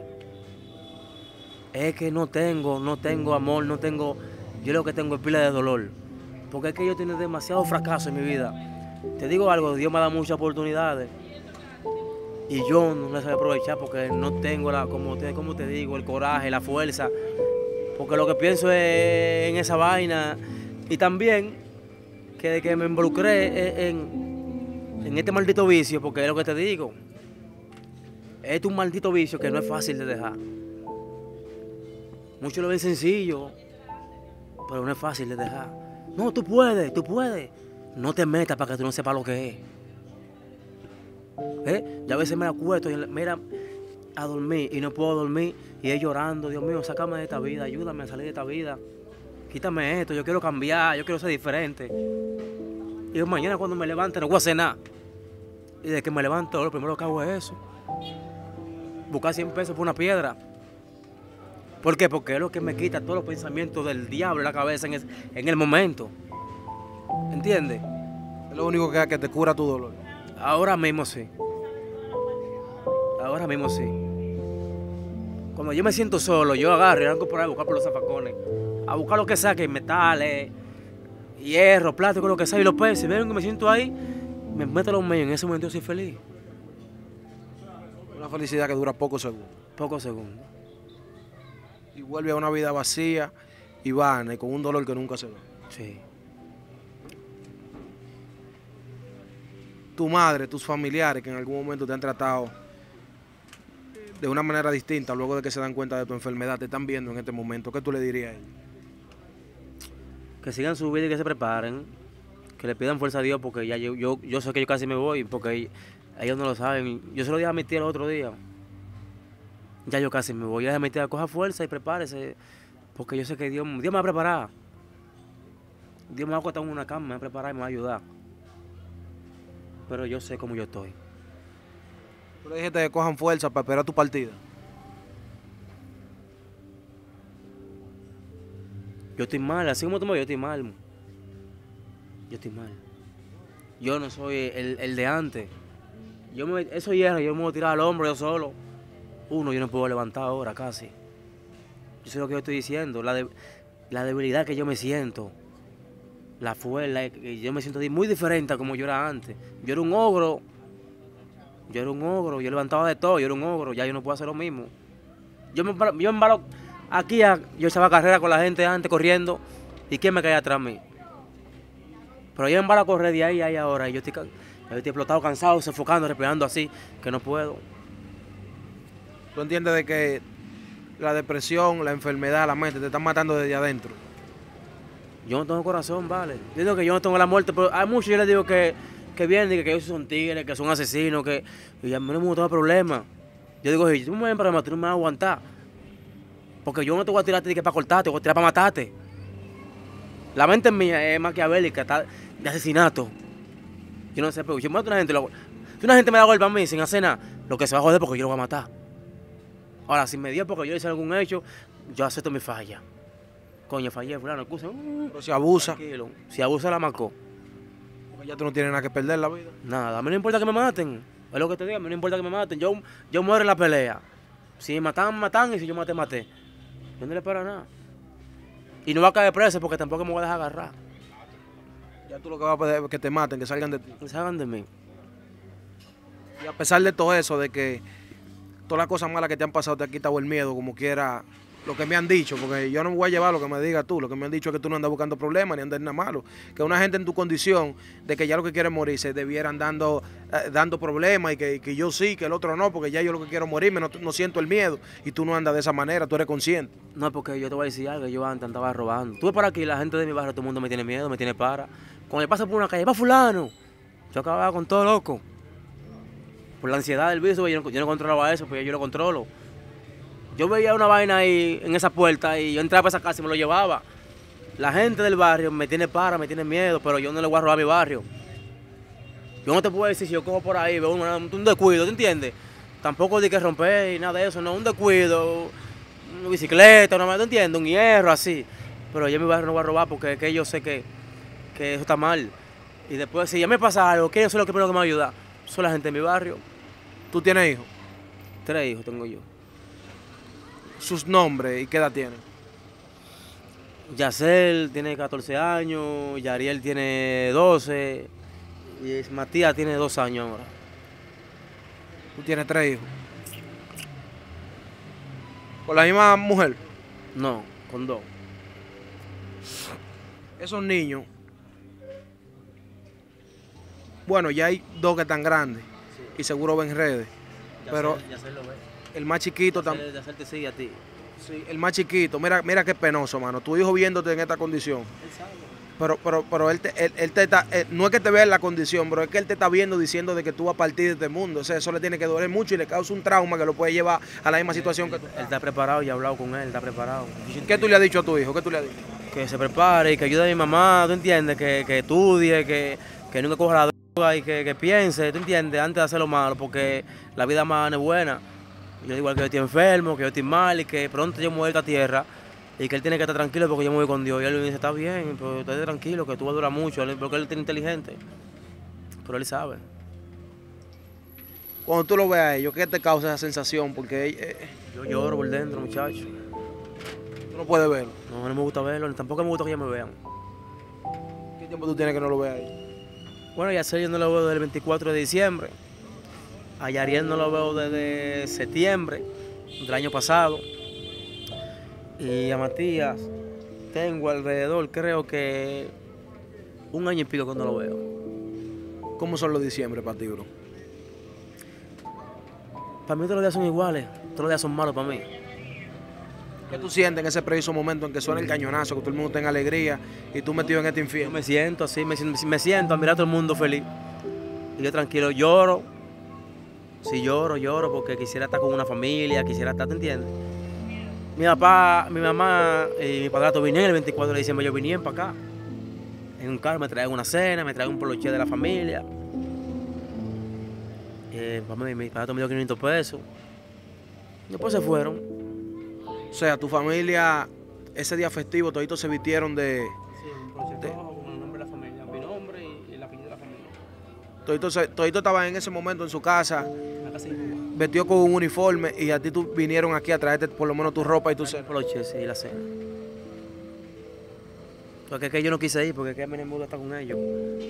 [SPEAKER 5] Es que no tengo, no tengo amor, no tengo... Yo lo que tengo es pila de dolor. Porque es que yo he tenido demasiado fracaso en mi vida. Te digo algo, Dios me ha dado muchas oportunidades. Y yo no las sé aprovechar porque no tengo, la, como, te, como te digo, el coraje, la fuerza. Porque lo que pienso es en esa vaina. Y también que de que me involucré en, en este maldito vicio, porque es lo que te digo. Es un maldito vicio que no es fácil de dejar. Muchos lo ven sencillo, pero no es fácil de dejar. No, tú puedes, tú puedes. No te metas para que tú no sepas lo que es. ¿Eh? Ya a veces me acuesto y mira a dormir y no puedo dormir y es llorando, Dios mío, sácame de esta vida, ayúdame a salir de esta vida. Quítame esto, yo quiero cambiar, yo quiero ser diferente. Y yo, mañana cuando me levante no voy a hacer nada. Y de que me levanto, lo primero que hago es eso. Buscar cien pesos por una piedra. ¿Por qué? Porque es lo que me quita todos los pensamientos del diablo en la cabeza en, es- en el momento. ¿Entiendes?
[SPEAKER 1] Es lo único que, que te cura tu dolor.
[SPEAKER 5] Ahora mismo sí. Ahora mismo sí. Cuando yo me siento solo, yo agarro y arranco por ahí a buscar por los zafacones. A buscar lo que sea, que metales, hierro, plástico, lo que sea, y los peces. Ven que me siento ahí, me meto los medios. En ese momento yo soy feliz.
[SPEAKER 1] Una felicidad que dura pocos segundos.
[SPEAKER 5] Pocos segundos.
[SPEAKER 1] Y vuelve a una vida vacía y vana y con un dolor que nunca se va.
[SPEAKER 5] Sí.
[SPEAKER 1] Tu madre, tus familiares que en algún momento te han tratado de una manera distinta luego de que se dan cuenta de tu enfermedad, te están viendo en este momento, ¿qué tú le dirías a ellos?
[SPEAKER 5] Que sigan su vida y que se preparen. Que le pidan fuerza a Dios porque ya yo, yo, yo sé que yo casi me voy porque ellos no lo saben. Yo se lo dije a mi tía el otro día. Ya yo casi me voy a mi tía, coja fuerza y prepárese. Porque yo sé que Dios, Dios me va a preparar. Dios me va a acostar en una cama, me va a preparar y me va a ayudar. Pero yo sé cómo yo estoy.
[SPEAKER 1] Tú le dijiste que cojan fuerza para esperar tu partida.
[SPEAKER 5] Yo estoy mal, así como tú me ves, yo estoy mal. Yo estoy mal. Yo no soy el, el de antes. Yo me, eso hierro, yo me voy a tirar al hombro yo solo. Uno, yo no puedo levantar ahora casi. Yo sé lo que yo estoy diciendo, la, de, la debilidad que yo me siento. La fuerza, que yo me siento muy diferente a como yo era antes. Yo era un ogro. Yo era un ogro, yo levantaba de todo, yo era un ogro, ya yo no puedo hacer lo mismo. Yo me, embalo- yo me embalo aquí, a- yo echaba carrera con la gente antes corriendo, ¿y quién me caía atrás de mí? Pero yo me embalo a correr de ahí a ahí ahora, y yo estoy, ca- yo estoy explotado, cansado, sofocando, respirando así, que no puedo.
[SPEAKER 1] Tú entiendes de que la depresión, la enfermedad, la mente, te están matando desde adentro.
[SPEAKER 5] Yo no tengo corazón, vale. Yo digo que yo no tengo la muerte, pero hay muchos, yo les digo que, que vienen y que ellos son tigres, que son asesinos, que y a mí no me gusta el problema. Yo digo, si tú me ves problema, tú no me vas a aguantar. Porque yo no te voy a tirar a ti que para cortarte, te voy a tirar para matarte. La mente mía es maquiavélica, está de asesinato. Yo no sé, pero yo mato a una gente, lo, si una gente me da golpe a mí sin hacer nada, lo que se va a joder porque yo lo voy a matar. Ahora, si me dio porque yo hice algún hecho, yo acepto mi falla. Coño, fallé, fulano, excusa.
[SPEAKER 1] Pero si abusa,
[SPEAKER 5] Tranquilo. Si abusa, la marcó.
[SPEAKER 1] porque ya tú no tienes nada que perder en la vida.
[SPEAKER 5] Nada, a mí no importa que me maten. Es lo que te digo, a mí no importa que me maten. Yo, yo muero en la pelea. Si me matan, me matan, y si yo maté, maté. Yo no le paro nada. Y no va a caer preso porque tampoco me voy a dejar agarrar.
[SPEAKER 1] Ya tú lo que vas a pedir es que te maten, que salgan de ti.
[SPEAKER 5] Que salgan de mí.
[SPEAKER 1] Y a pesar de todo eso, de que todas las cosas malas que te han pasado te ha quitado el miedo, como quiera, lo que me han dicho, porque yo no me voy a llevar lo que me digas tú, lo que me han dicho es que tú no andas buscando problemas ni andas en nada malo, que una gente en tu condición de que ya lo que quiere morir se debieran dando, eh, dando problemas y que, que yo sí, que el otro no, porque ya yo lo que quiero morirme, no, no siento el miedo y tú no andas de esa manera, tú eres consciente.
[SPEAKER 5] No, porque yo te voy a decir algo, yo antes andaba robando. Tú ves por aquí, la gente de mi barrio, todo el mundo me tiene miedo, me tiene para. Cuando yo paso por una calle, va fulano, yo acababa con todo loco. Por la ansiedad del vicio, yo no, yo no controlaba eso, pues yo lo controlo. Yo veía una vaina ahí en esa puerta y yo entraba a esa casa y me lo llevaba. La gente del barrio me tiene para, me tiene miedo, pero yo no le voy a robar a mi barrio. Yo no te puedo decir si yo cojo por ahí, veo un, un descuido, ¿te entiendes? Tampoco de que romper y nada de eso, no, un descuido, una bicicleta, una, ¿te entiendes? Un hierro, así. Pero yo en mi barrio no voy a robar porque es que yo sé que, que eso está mal. Y después, si ya me pasa algo, ¿quién es lo que primero que me va a ayudar? Son la gente de mi barrio.
[SPEAKER 1] ¿Tú tienes hijos?
[SPEAKER 5] Tres hijos tengo yo.
[SPEAKER 1] Sus nombres y qué edad tienen.
[SPEAKER 5] Yacel tiene catorce años, Yariel tiene doce y Matías tiene dos años ahora.
[SPEAKER 1] Tú tienes tres hijos. ¿Con la misma mujer?
[SPEAKER 5] No, con dos.
[SPEAKER 1] Esos niños, bueno, ya hay dos que están grandes y seguro ven redes, pero
[SPEAKER 5] Yacel lo ve.
[SPEAKER 1] el más chiquito también.
[SPEAKER 5] Yacel, Yacel te sigue a ti.
[SPEAKER 1] Sí, el más chiquito, mira, mira qué penoso, mano. Tu hijo viéndote en esta condición.
[SPEAKER 5] Él sabe.
[SPEAKER 1] Pero, pero, pero él, te, él, él te está, él- no es que te vea en la condición, pero es que él te está viendo diciendo de que tú vas a partir de este mundo. O sea, eso le tiene que doler mucho y le causa un trauma que lo puede llevar a la misma situación que tú.
[SPEAKER 5] Él está preparado y he hablado con él, está preparado.
[SPEAKER 1] ¿Qué tú le has dicho a tu hijo? ¿Qué tú le has dicho?
[SPEAKER 5] Que se prepare y que ayude a mi mamá, ¿tú entiendes? Que, que estudie, que, que nunca coja la droga y que, que piense, ¿tú entiendes? Antes de hacer lo malo, porque la vida más es buena. Yo digo que yo estoy enfermo, que yo estoy mal y que pronto yo me voy a esta tierra y que él tiene que estar tranquilo porque yo me voy con Dios. Y él me dice, está bien, pero esté tranquilo, que tú vas a durar mucho, él- porque él es inteligente. Pero él sabe.
[SPEAKER 1] Cuando tú lo ves a ellos, ¿qué te causa esa sensación? Porque eh,
[SPEAKER 5] Yo lloro por dentro, muchacho.
[SPEAKER 1] tú no puedes verlo.
[SPEAKER 5] No, no me gusta verlo, ni tampoco me gusta que ellos me vean.
[SPEAKER 1] ¿Qué tiempo tú tienes que no lo veas ahí?
[SPEAKER 5] Bueno, ya sé, yo no lo veo desde el veinticuatro de diciembre. A Yariel no lo veo desde septiembre del año pasado. Y a Matías tengo alrededor, creo que un año y pico que no lo veo.
[SPEAKER 1] ¿Cómo son los diciembre para ti, bro?
[SPEAKER 5] Para mí todos los días son iguales, todos los días son malos para mí.
[SPEAKER 1] ¿Qué tú sientes en ese preciso momento en que suena el cañonazo, que todo el mundo tenga alegría y tú metido en este
[SPEAKER 5] Yo
[SPEAKER 1] infierno?
[SPEAKER 5] me siento así, me, siento- me siento a mirar a todo el mundo feliz. Y yo tranquilo, lloro. Si lloro, lloro porque quisiera estar con una familia, quisiera estar, ¿te entiendes? Mi papá, mi mamá y mi padrastro vinieron el veinticuatro de diciembre, ellos vinieron para acá. En un carro me traen una cena, me traen un poloché de la familia. Eh, papá, mi, mi padrastro me dio quinientos pesos. Después se fueron.
[SPEAKER 1] O sea, tu familia, ese día festivo, toditos se vistieron de...
[SPEAKER 5] Sí, un poloché rojo con el nombre de la familia, mi nombre y el apellido de la familia.
[SPEAKER 1] Toditos, se- toditos estaban en ese momento en su casa,
[SPEAKER 5] En la casa de mi mamá.
[SPEAKER 1] vestidos con un uniforme y a ti tú vinieron aquí a traerte por lo menos tu ropa y tu
[SPEAKER 5] El
[SPEAKER 1] cena.
[SPEAKER 5] poloché, sí, la cena. Porque es que yo no quise ir, porque es que a mí no me gusta estar con ellos.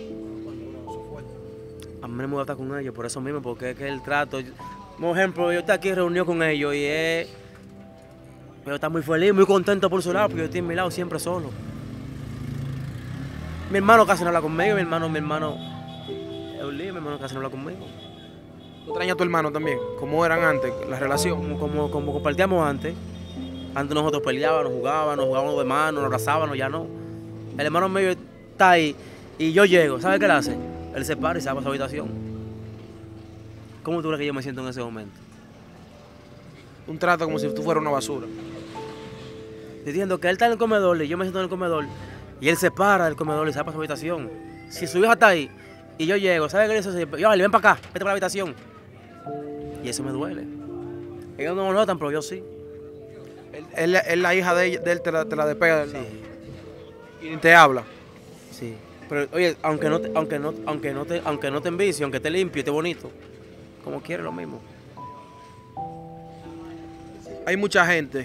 [SPEAKER 5] A mí no me gusta estar con ellos, por eso mismo, porque es que el trato... Por ejemplo, yo estoy aquí reunido con ellos y es... Yo estoy muy feliz, muy contento por su lado, porque yo estoy en mi lado siempre solo. Mi hermano casi no habla conmigo, mi hermano, mi hermano... Eulí, mi hermano casi no habla conmigo.
[SPEAKER 1] ¿Tú extrañas a tu hermano también? ¿Cómo eran antes, la relación?
[SPEAKER 5] Como, como, como compartíamos antes, Antes nosotros peleábamos, jugábamos, jugábamos de mano, nos abrazábamos, ya no. El hermano mío está ahí y yo llego, ¿sabes qué él hace? Él se para y se va a su habitación. ¿Cómo tú crees que yo me siento en ese momento?
[SPEAKER 1] Un trato como si tú fueras una basura.
[SPEAKER 5] Diciendo que él está en el comedor y yo me siento en el comedor y él se para del comedor y se va para su habitación. Si su hija está ahí y yo llego, ¿sabes qué le dice? Yo, ven para acá, vete para la habitación. Y eso me duele. Ellos no lo notan, pero yo sí.
[SPEAKER 1] Él, él- él, la hija de, ella- de él, te la, te la despega del
[SPEAKER 5] Sí.
[SPEAKER 1] lado. Y ni te habla.
[SPEAKER 5] Sí. Pero oye, aunque no te, aunque no, aunque no te, aunque no te envicie, aunque esté limpio y esté bonito, como quiere lo mismo.
[SPEAKER 1] Hay mucha gente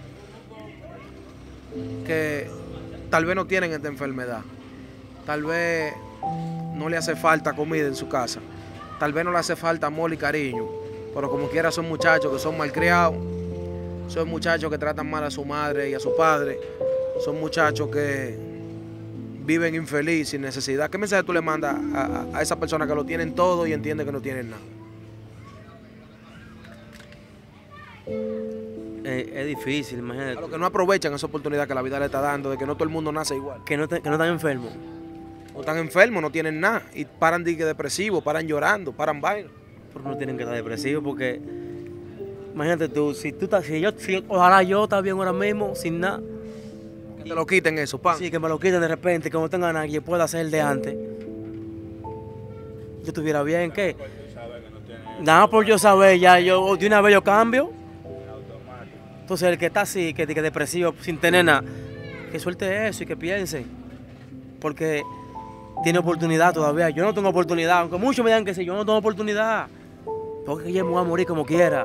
[SPEAKER 1] que tal vez no tienen esta enfermedad. Tal vez no le hace falta comida en su casa. Tal vez no le hace falta amor y cariño. Pero como quiera son muchachos que son malcriados. Son muchachos que tratan mal a su madre y a su padre. Son muchachos que viven infeliz, sin necesidad. ¿Qué mensaje tú le mandas a, a, a esas personas que lo tienen todo y entienden que no tienen nada?
[SPEAKER 5] Eh, es difícil,
[SPEAKER 1] A
[SPEAKER 5] imagínate.
[SPEAKER 1] los que no aprovechan esa oportunidad que la vida le está dando, de que no todo el mundo nace igual.
[SPEAKER 5] Que no, te- que no están enfermos.
[SPEAKER 1] O están enfermos, no tienen nada. Y paran de que depresivos, paran llorando, paran vainas.
[SPEAKER 5] Porque no tienen que estar depresivos, porque imagínate tú, si tú estás, si yo, si, ojalá yo estar bien ahora mismo, sin nada.
[SPEAKER 1] Que te lo quiten eso, pan.
[SPEAKER 5] Sí, que me lo quiten de repente, que no tenga nada, que yo pueda hacer el de antes. Yo estuviera bien, ¿qué? Nada por yo saber, ya yo de una vez yo cambio. Entonces el que está así, que, que depresivo, sin tener nada, que suelte eso y que piense. Porque tiene oportunidad todavía. Yo no tengo oportunidad, aunque muchos me digan que sí, yo no tengo oportunidad. Porque yo me voy a morir como quiera.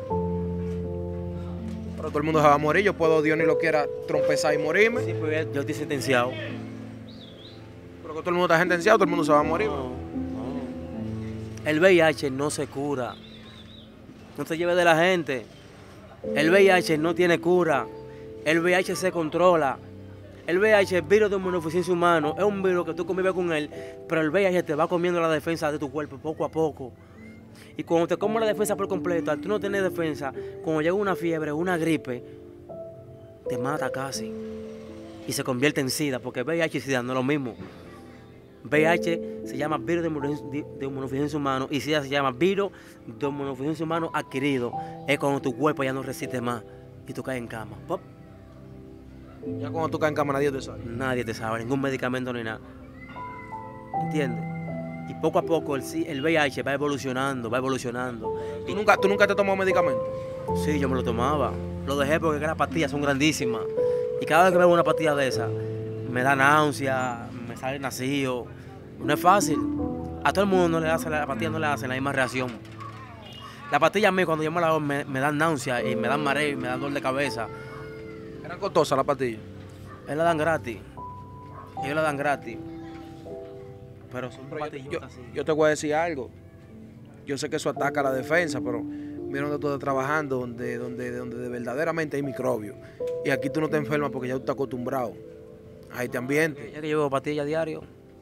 [SPEAKER 1] Pero todo el mundo se va a morir. Yo puedo, Dios ni lo quiera, trompezar y morirme.
[SPEAKER 5] Sí, pues yo estoy sentenciado.
[SPEAKER 1] Pero que todo el mundo está sentenciado, todo el mundo se va a morir.
[SPEAKER 5] No, no. El V I H no se cura. No te lleves de la gente. El V I H no tiene cura. El V I H se controla. El V I H es virus de inmunodeficiencia humano. Es un virus que tú convives con él, pero el V I H te va comiendo la defensa de tu cuerpo poco a poco. Y cuando te come la defensa por completo, al tú no tener defensa, cuando llega una fiebre, una gripe, te mata casi. Y se convierte en SIDA, porque V I H y SIDA no es lo mismo. V I H se llama virus de inmunodeficiencia- de inmunodeficiencia humano y SIDA se llama virus de inmunodeficiencia humano adquirido. Es cuando tu cuerpo ya no resiste más y tú caes en cama. Pop.
[SPEAKER 1] Ya cuando tú caes en cama, nadie te sabe.
[SPEAKER 5] Nadie te sabe, ningún medicamento ni nada. ¿Entiendes? Y poco a poco el, sí- el V I H va evolucionando, va evolucionando.
[SPEAKER 1] ¿Tú nunca, ¿Tú nunca te has tomado medicamento?
[SPEAKER 5] Sí, yo me lo tomaba. Lo dejé porque las pastillas son grandísimas. Y cada vez que bebo una pastilla de esa, me da náusea, me sale nacido. No es fácil. A todo el mundo no le hace, la pastilla no le hace la misma reacción. La pastilla a mí cuando yo me la hago me, me dan náusea y me dan mareo y me dan dolor de cabeza.
[SPEAKER 1] Eran costosas las pastillas.
[SPEAKER 5] Ellos la dan gratis. Ellos la dan gratis. Pero son
[SPEAKER 1] Pero yo,
[SPEAKER 5] pastillas
[SPEAKER 1] yo-
[SPEAKER 5] así.
[SPEAKER 1] yo te voy a decir algo. Yo sé que eso ataca la defensa, pero mira donde tú estás trabajando, donde, donde, donde verdaderamente hay microbios. Y aquí tú no te enfermas porque ya tú estás acostumbrado a este ambiente.
[SPEAKER 5] Ya que yo bebo pastillas diario.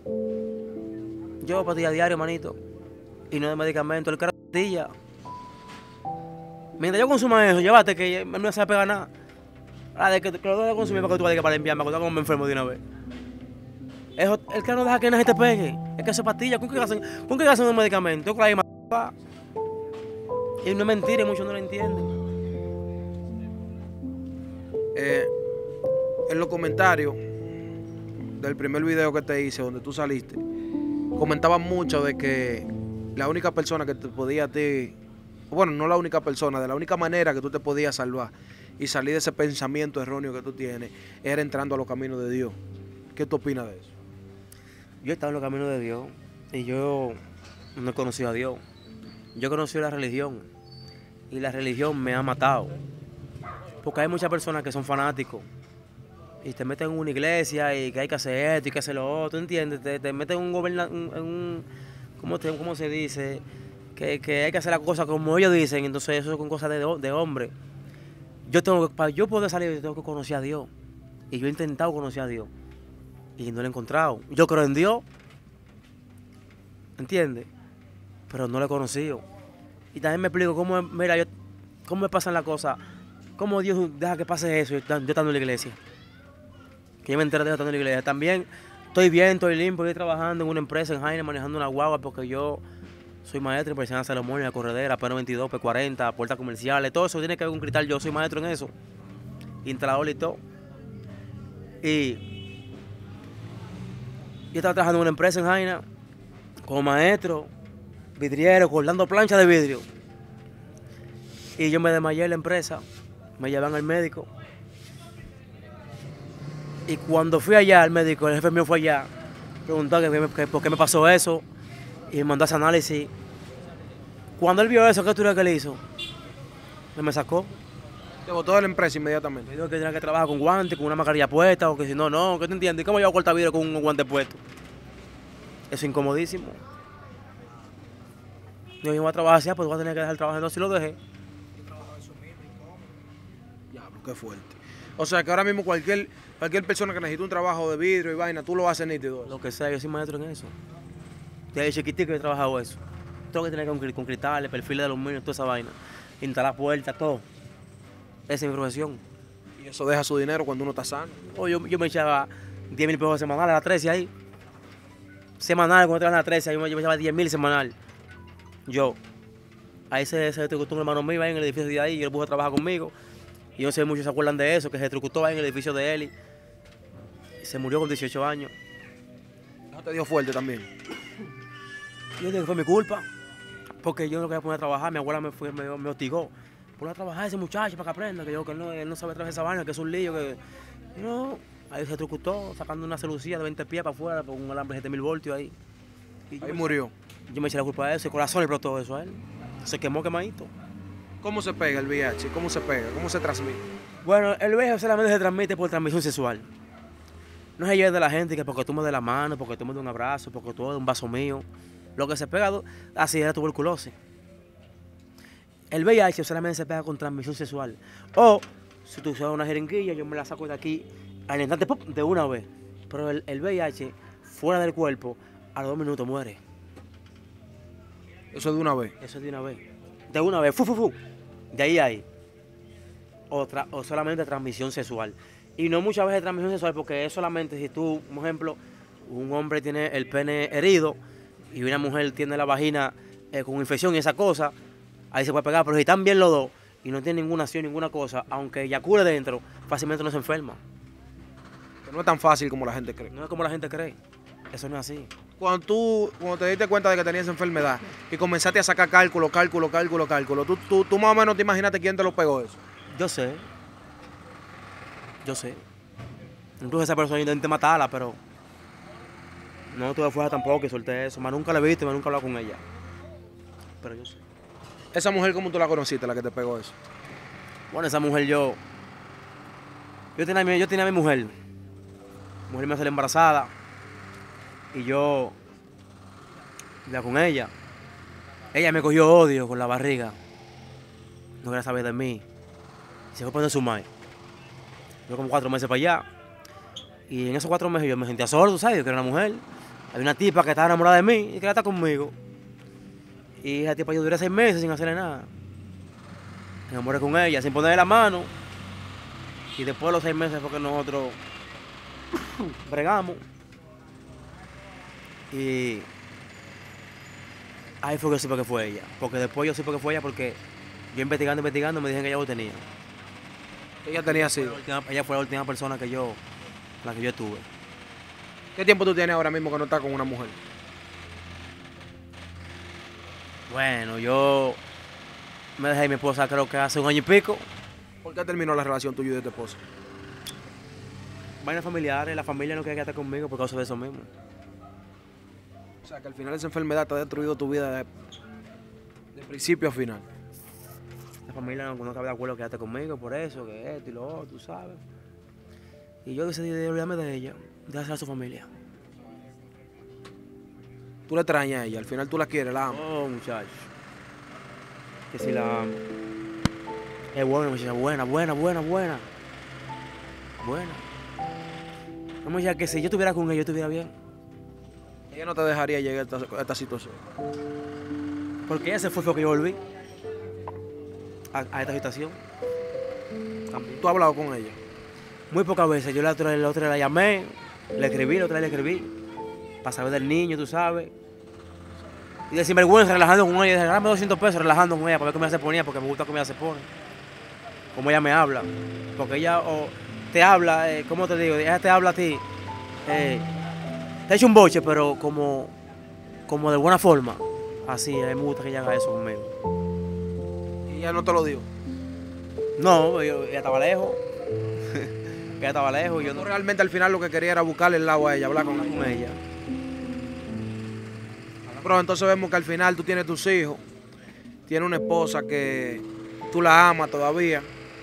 [SPEAKER 5] Yo bebo pastillas diario, manito. Y no de medicamento, el cara de pastilla. Mientras yo consuma eso, llévate que no se va a pegar nada. La de que, que lo dejes de consumir para que tú vayas para limpiarme, para que tú como me enfermo de una vez. Eso, el que no deja que nadie te pegue. Es que eso es pastilla. ¿Con qué hacen, ¿con qué hacen un medicamento? Con la misma p***. Y no es mentira y muchos no lo entienden.
[SPEAKER 1] Eh, en los comentarios del primer video que te hice, donde tú saliste, comentaban mucho de que la única persona que te podía a ti, bueno, no la única persona, de la única manera que tú te podías salvar y salir de ese pensamiento erróneo que tú tienes, era entrando a los caminos de Dios. ¿Qué tú opinas de eso?
[SPEAKER 5] Yo he estado en los caminos de Dios y yo no he conocido a Dios. Yo he conocido la religión y la religión me ha matado. Porque hay muchas personas que son fanáticos y te meten en una iglesia y que hay que hacer esto y que hacer lo otro, ¿entiendes? Te, te meten en un gobernante, en un, ¿cómo, te- cómo se dice? Que, que hay que hacer las cosas como ellos dicen, entonces eso es con cosas de, de hombre. Yo tengo que, para yo poder salir, yo tengo que conocer a Dios. Y yo he intentado conocer a Dios y no lo he encontrado. Yo creo en Dios, ¿entiendes? Pero no lo he conocido. Y también me explico cómo, mira, yo, cómo me pasan las cosas ¿Cómo Dios deja que pase eso yo estando en la iglesia? Que yo me enteré de eso estando en la iglesia. También estoy bien, estoy limpio, estoy trabajando en una empresa en Jaime, manejando una guagua porque yo soy maestro en Persiana Salomón, en la corredera, P veintidós, P cuarenta, puertas comerciales, todo eso tiene que ver con cristal. Yo soy maestro en eso, instalador y todo. Y yo estaba trabajando en una empresa en Jaina como maestro, vidriero, cortando planchas de vidrio. Y yo me desmayé en la empresa, me llevan al médico. Y cuando fui allá al médico, el jefe mío fue allá, preguntó que, que, por qué me pasó eso y me mandó ese análisis. Cuando él vio eso, ¿qué tú crees que le hizo? Él me sacó.
[SPEAKER 1] Te botó de la empresa inmediatamente.
[SPEAKER 5] Me dijo que tenía que trabajar con guantes, con una mascarilla puesta, o que si no, no, ¿qué te entiendes? ¿Cómo yo voy a cortar vidrio con un guante puesto? Eso es incomodísimo. Yo iba a trabajar así, pues voy a tener que dejar el trabajo, no, si lo dejé.
[SPEAKER 1] Diablo, qué fuerte. O sea que ahora mismo cualquier, cualquier persona que necesite un trabajo de vidrio y vaina, tú lo haces nítido.
[SPEAKER 5] Lo que sea, yo soy maestro en eso. Desde chiquitico he trabajado eso. Todo que tiene que ver con, con cristales, perfiles de aluminio, toda esa vaina. Instalar puertas, todo. Esa es mi profesión.
[SPEAKER 1] Y eso deja su dinero cuando uno está sano.
[SPEAKER 5] Oh, yo, yo me echaba diez mil pesos semanales a las trece ahí. Semanal, cuando trabajaba a las trece, yo me, yo me echaba diez mil semanal. Yo. Ahí se, se electrocutó un hermano mío ahí en el edificio de ahí, yo lo puse a trabajar conmigo. Y yo no sé si muchos se acuerdan de eso, que se electrocutó ahí en el edificio de él y se murió con dieciocho años.
[SPEAKER 1] ¿No te dio fuerte también?
[SPEAKER 5] Yo dije que fue mi culpa, porque yo no quería poner a trabajar, mi abuela me, fue, me, me hostigó. Ponle a trabajar a ese muchacho para que aprenda, que yo que no, él no sabe trabajar esa vaina, que es un lío, que... Y no, ahí se electrocutó, sacando una celucía de veinte pies para afuera, con un alambre de siete mil voltios ahí. Y
[SPEAKER 1] Ahí
[SPEAKER 5] yo,
[SPEAKER 1] murió.
[SPEAKER 5] Yo me eché la culpa de eso, el corazón le explotó eso a él. Se quemó quemadito.
[SPEAKER 1] ¿Cómo se pega el V I H? ¿Cómo se pega? ¿Cómo se transmite?
[SPEAKER 5] Bueno, el V I H solamente se transmite por transmisión sexual. No se lleve de la gente que porque tú me des la mano, porque tú me des un abrazo, porque tú me des un vaso mío. Lo que se pega así es la tuberculosis. El V I H solamente se pega con transmisión sexual. O si tú usas una jeringuilla, yo me la saco de aquí al instante, ¡pum!, de una vez. Pero el, el V I H fuera del cuerpo, a los dos minutos muere.
[SPEAKER 1] Eso es de una vez.
[SPEAKER 5] Eso es de una vez. De una vez, fu, fu, fu. De ahí a ahí. Otra, o solamente transmisión sexual. Y no muchas veces transmisión sexual porque es solamente si tú, por ejemplo, un hombre tiene el pene herido y una mujer tiene la vagina eh, con infección y esa cosa, ahí se puede pegar. Pero si están bien los dos y no tienen ninguna acción, ninguna cosa, aunque eyacule dentro, fácilmente no se enferma.
[SPEAKER 1] Que no es tan fácil como la gente cree.
[SPEAKER 5] No es como la gente cree. Eso no es así.
[SPEAKER 1] Cuando tú cuando te diste cuenta de que tenías esa enfermedad y comenzaste a sacar cálculo, cálculo, cálculo, cálculo, ¿tú, tú, tú más o menos te imaginaste quién te lo pegó eso?
[SPEAKER 5] Yo sé. Yo sé. Incluso esa persona intenté matarla, pero no tuve fuerza tampoco y solté eso. Más nunca la he visto y más nunca he hablado con ella. Pero yo sé.
[SPEAKER 1] ¿Esa mujer cómo tú la conociste, la que te pegó eso?
[SPEAKER 5] Bueno, esa mujer yo... Yo tenía, a mi- yo tenía a mi mujer. Mi mujer me salió embarazada. Y yo... Ya con ella. Ella me cogió odio con la barriga. No quería saber de mí. Y se fue a poner su madre. Yo como cuatro meses para allá. Y en esos cuatro meses yo me sentía solo, ¿sabes? Yo que era una mujer. Había una tipa que estaba enamorada de mí y quería estar conmigo. Y esa tipa yo duré seis meses sin hacerle nada. Me enamoré con ella, sin ponerle la mano. Y después de los seis meses fue que nosotros bregamos. Y ahí fue que yo supe que fue ella. Porque después yo supe que fue ella porque yo investigando, investigando me dijeron que ella lo tenía.
[SPEAKER 1] Ella tenía sido.
[SPEAKER 5] La última- Ella fue la última persona que yo, la que yo tuve.
[SPEAKER 1] ¿Qué tiempo tú tienes ahora mismo que no estás con una mujer?
[SPEAKER 5] Bueno, yo me dejé de mi esposa creo que hace un año y pico.
[SPEAKER 1] ¿Por qué terminó la relación tuya y de tu esposa?
[SPEAKER 5] Vainas familiares, la familia no quería estar conmigo por causa de eso mismo.
[SPEAKER 1] O sea, que al final esa enfermedad te ha destruido tu vida de, de principio a final.
[SPEAKER 5] La familia no, no estaba de acuerdo que esté conmigo por eso, que esto y lo otro, tú sabes. Y yo decidí de olvidarme de ella, de hacer a su familia.
[SPEAKER 1] Tú le extrañas a ella, al final tú la quieres, la amas.
[SPEAKER 5] Oh, muchacho. Que si la amo. Es buena, muchacha, buena, buena, buena, buena. Buena. Una muchacha que si yo estuviera con ella, yo estuviera bien.
[SPEAKER 1] Ella no te dejaría llegar a esta, a esta situación.
[SPEAKER 5] Porque ella se fue, fue que yo volví a, a esta situación. También.
[SPEAKER 1] ¿Tú has hablado con ella?
[SPEAKER 5] Muy pocas veces. Yo la otra, la otra la llamé, le escribí, la otra le escribí. Para saber del niño, tú sabes. Y de sinvergüenza, relajando con ella. Dame doscientos pesos relajando con ella para ver cómo ella se ponía, porque me gusta cómo ella se pone. Cómo ella me habla. Porque ella oh, te habla, eh, ¿cómo te digo? Ella te habla a ti. Eh, te echa un boche, pero como, como de buena forma. Así, a mí me gusta que ella haga eso conmigo.
[SPEAKER 1] Y ella no te lo dijo.
[SPEAKER 5] No, yo- ella estaba lejos. Ella estaba lejos y yo
[SPEAKER 1] Yo
[SPEAKER 5] no
[SPEAKER 1] realmente al final lo que quería era buscarle el lado a ella, hablar con
[SPEAKER 5] con
[SPEAKER 1] ella.
[SPEAKER 5] ella.
[SPEAKER 1] Pero entonces vemos que al final tú tienes tus hijos, tienes una esposa que tú la amas todavía.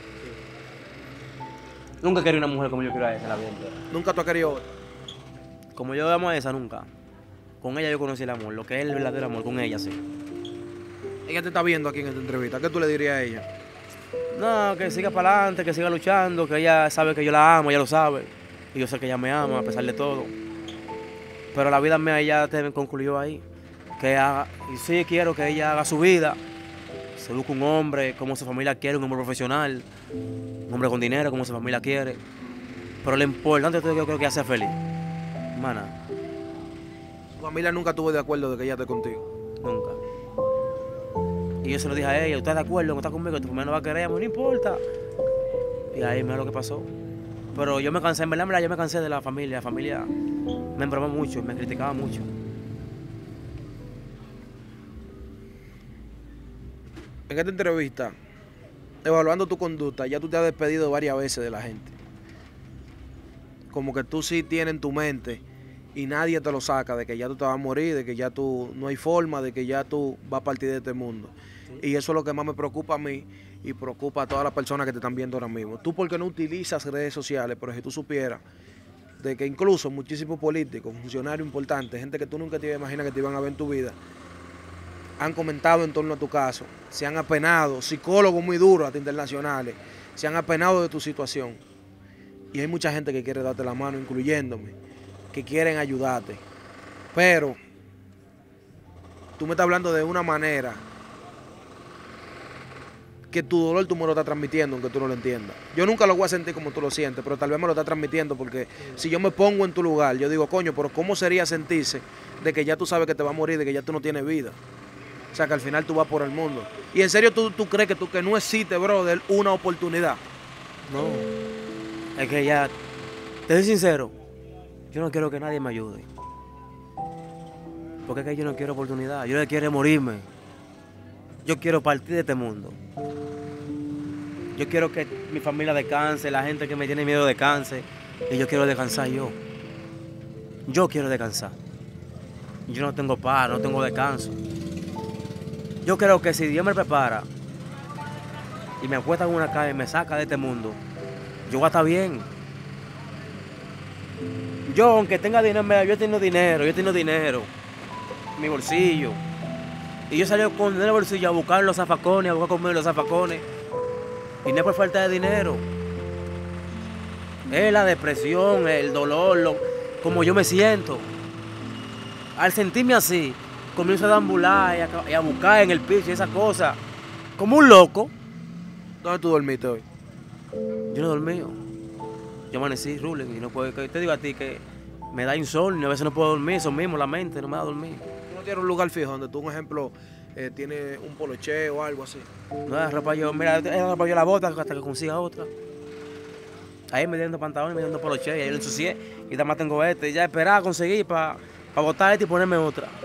[SPEAKER 5] Nunca quería una mujer como yo quiero a esa en la vida entera.
[SPEAKER 1] Nunca tú has querido otra.
[SPEAKER 5] Como yo amo a esa, nunca. Con ella yo conocí el amor, lo que es el verdadero amor, con ella sí.
[SPEAKER 1] Ella te está viendo aquí en esta entrevista. ¿Qué tú le dirías a ella?
[SPEAKER 5] No, que siga para adelante, que siga luchando, que ella sabe que yo la amo, ella lo sabe. Y yo sé que ella me ama a pesar de todo. Pero la vida mía ella te concluyó ahí. Que haga, y sí quiero que ella haga su vida, se busque un hombre como su familia quiere, un hombre profesional, un hombre con dinero como su familia quiere. Pero lo importante es que yo creo que ella sea feliz. Hermana,
[SPEAKER 1] Tu familia nunca estuvo de acuerdo de que ella esté contigo.
[SPEAKER 5] nunca. Y yo se lo dije a ella, ¿usted está de acuerdo? ¿Está conmigo? Tu familia no va a querer, no importa. Y ahí mira lo que pasó. Pero yo me cansé, en verdad, en verdad, yo me cansé de la familia. La familia me embromó mucho, me criticaba mucho.
[SPEAKER 1] En esta entrevista, evaluando tu conducta, ya tú te has despedido varias veces de la gente. Como que tú sí tienes en tu mente y nadie te lo saca, de que ya tú te vas a morir, de que ya tú no hay forma, de que ya tú vas a partir de este mundo. Y eso es lo que más me preocupa a mí y preocupa a todas las personas que te están viendo ahora mismo. Tú porque no utilizas redes sociales, pero si tú supieras de que incluso muchísimos políticos, funcionarios importantes, gente que tú nunca te imaginas que te iban a ver en tu vida, han comentado en torno a tu caso, se han apenado, psicólogos muy duros, hasta internacionales, se han apenado de tu situación. Y hay mucha gente que quiere darte la mano, incluyéndome, que quieren ayudarte. Pero tú me estás hablando de una manera que tu dolor tú me lo estás transmitiendo, aunque tú no lo entiendas. Yo nunca lo voy a sentir como tú lo sientes, pero tal vez me lo estás transmitiendo, porque si yo me pongo en tu lugar, yo digo, coño, pero ¿cómo sería sentirse de que ya tú sabes que te vas a morir, de que ya tú no tienes vida? O sea, que al final tú vas por el mundo. Y en serio, ¿tú, tú crees que, tú, que no existe, brother, una oportunidad?
[SPEAKER 5] No. Es que ya, te soy sincero, yo no quiero que nadie me ayude. Porque es que yo no quiero oportunidad, yo no quiero morirme. Yo quiero partir de este mundo. Yo quiero que mi familia descanse, la gente que me tiene miedo descanse. Y yo quiero descansar yo. Yo quiero descansar. Yo no tengo paz, no tengo descanso. Yo creo que si Dios me prepara y me acuesta en una calle y me saca de este mundo, yo voy a estar bien. Yo, aunque tenga dinero, mira, yo tengo dinero, yo tengo dinero, mi bolsillo. Y yo salí con dinero en el bolsillo a buscar los zafacones, a buscar comer los zafacones. Y no es por falta de dinero. Es la depresión, el dolor, lo, como yo me siento. Al sentirme así, comienzo a deambular y a, y a buscar en el piso y esas cosas. Como un loco.
[SPEAKER 1] ¿Dónde tú dormiste hoy?
[SPEAKER 5] Yo no dormí. Yo amanecí ruling y no puedo. Que te digo a ti que me da insomnio, a veces no puedo dormir, eso mismo, la mente no me da dormir.
[SPEAKER 1] ¿Tú no tienes un lugar fijo donde tú, un ejemplo, eh, tienes un poloche o algo así?
[SPEAKER 5] No, la ropa yo, mira, esa ropa yo la bota hasta que consiga otra. Ahí me dieron pantalones, me dieron poloche, y ahí lo ensucié. Y además tengo este, y ya esperaba a conseguir para pa botar este y ponerme otra.
[SPEAKER 1] Tú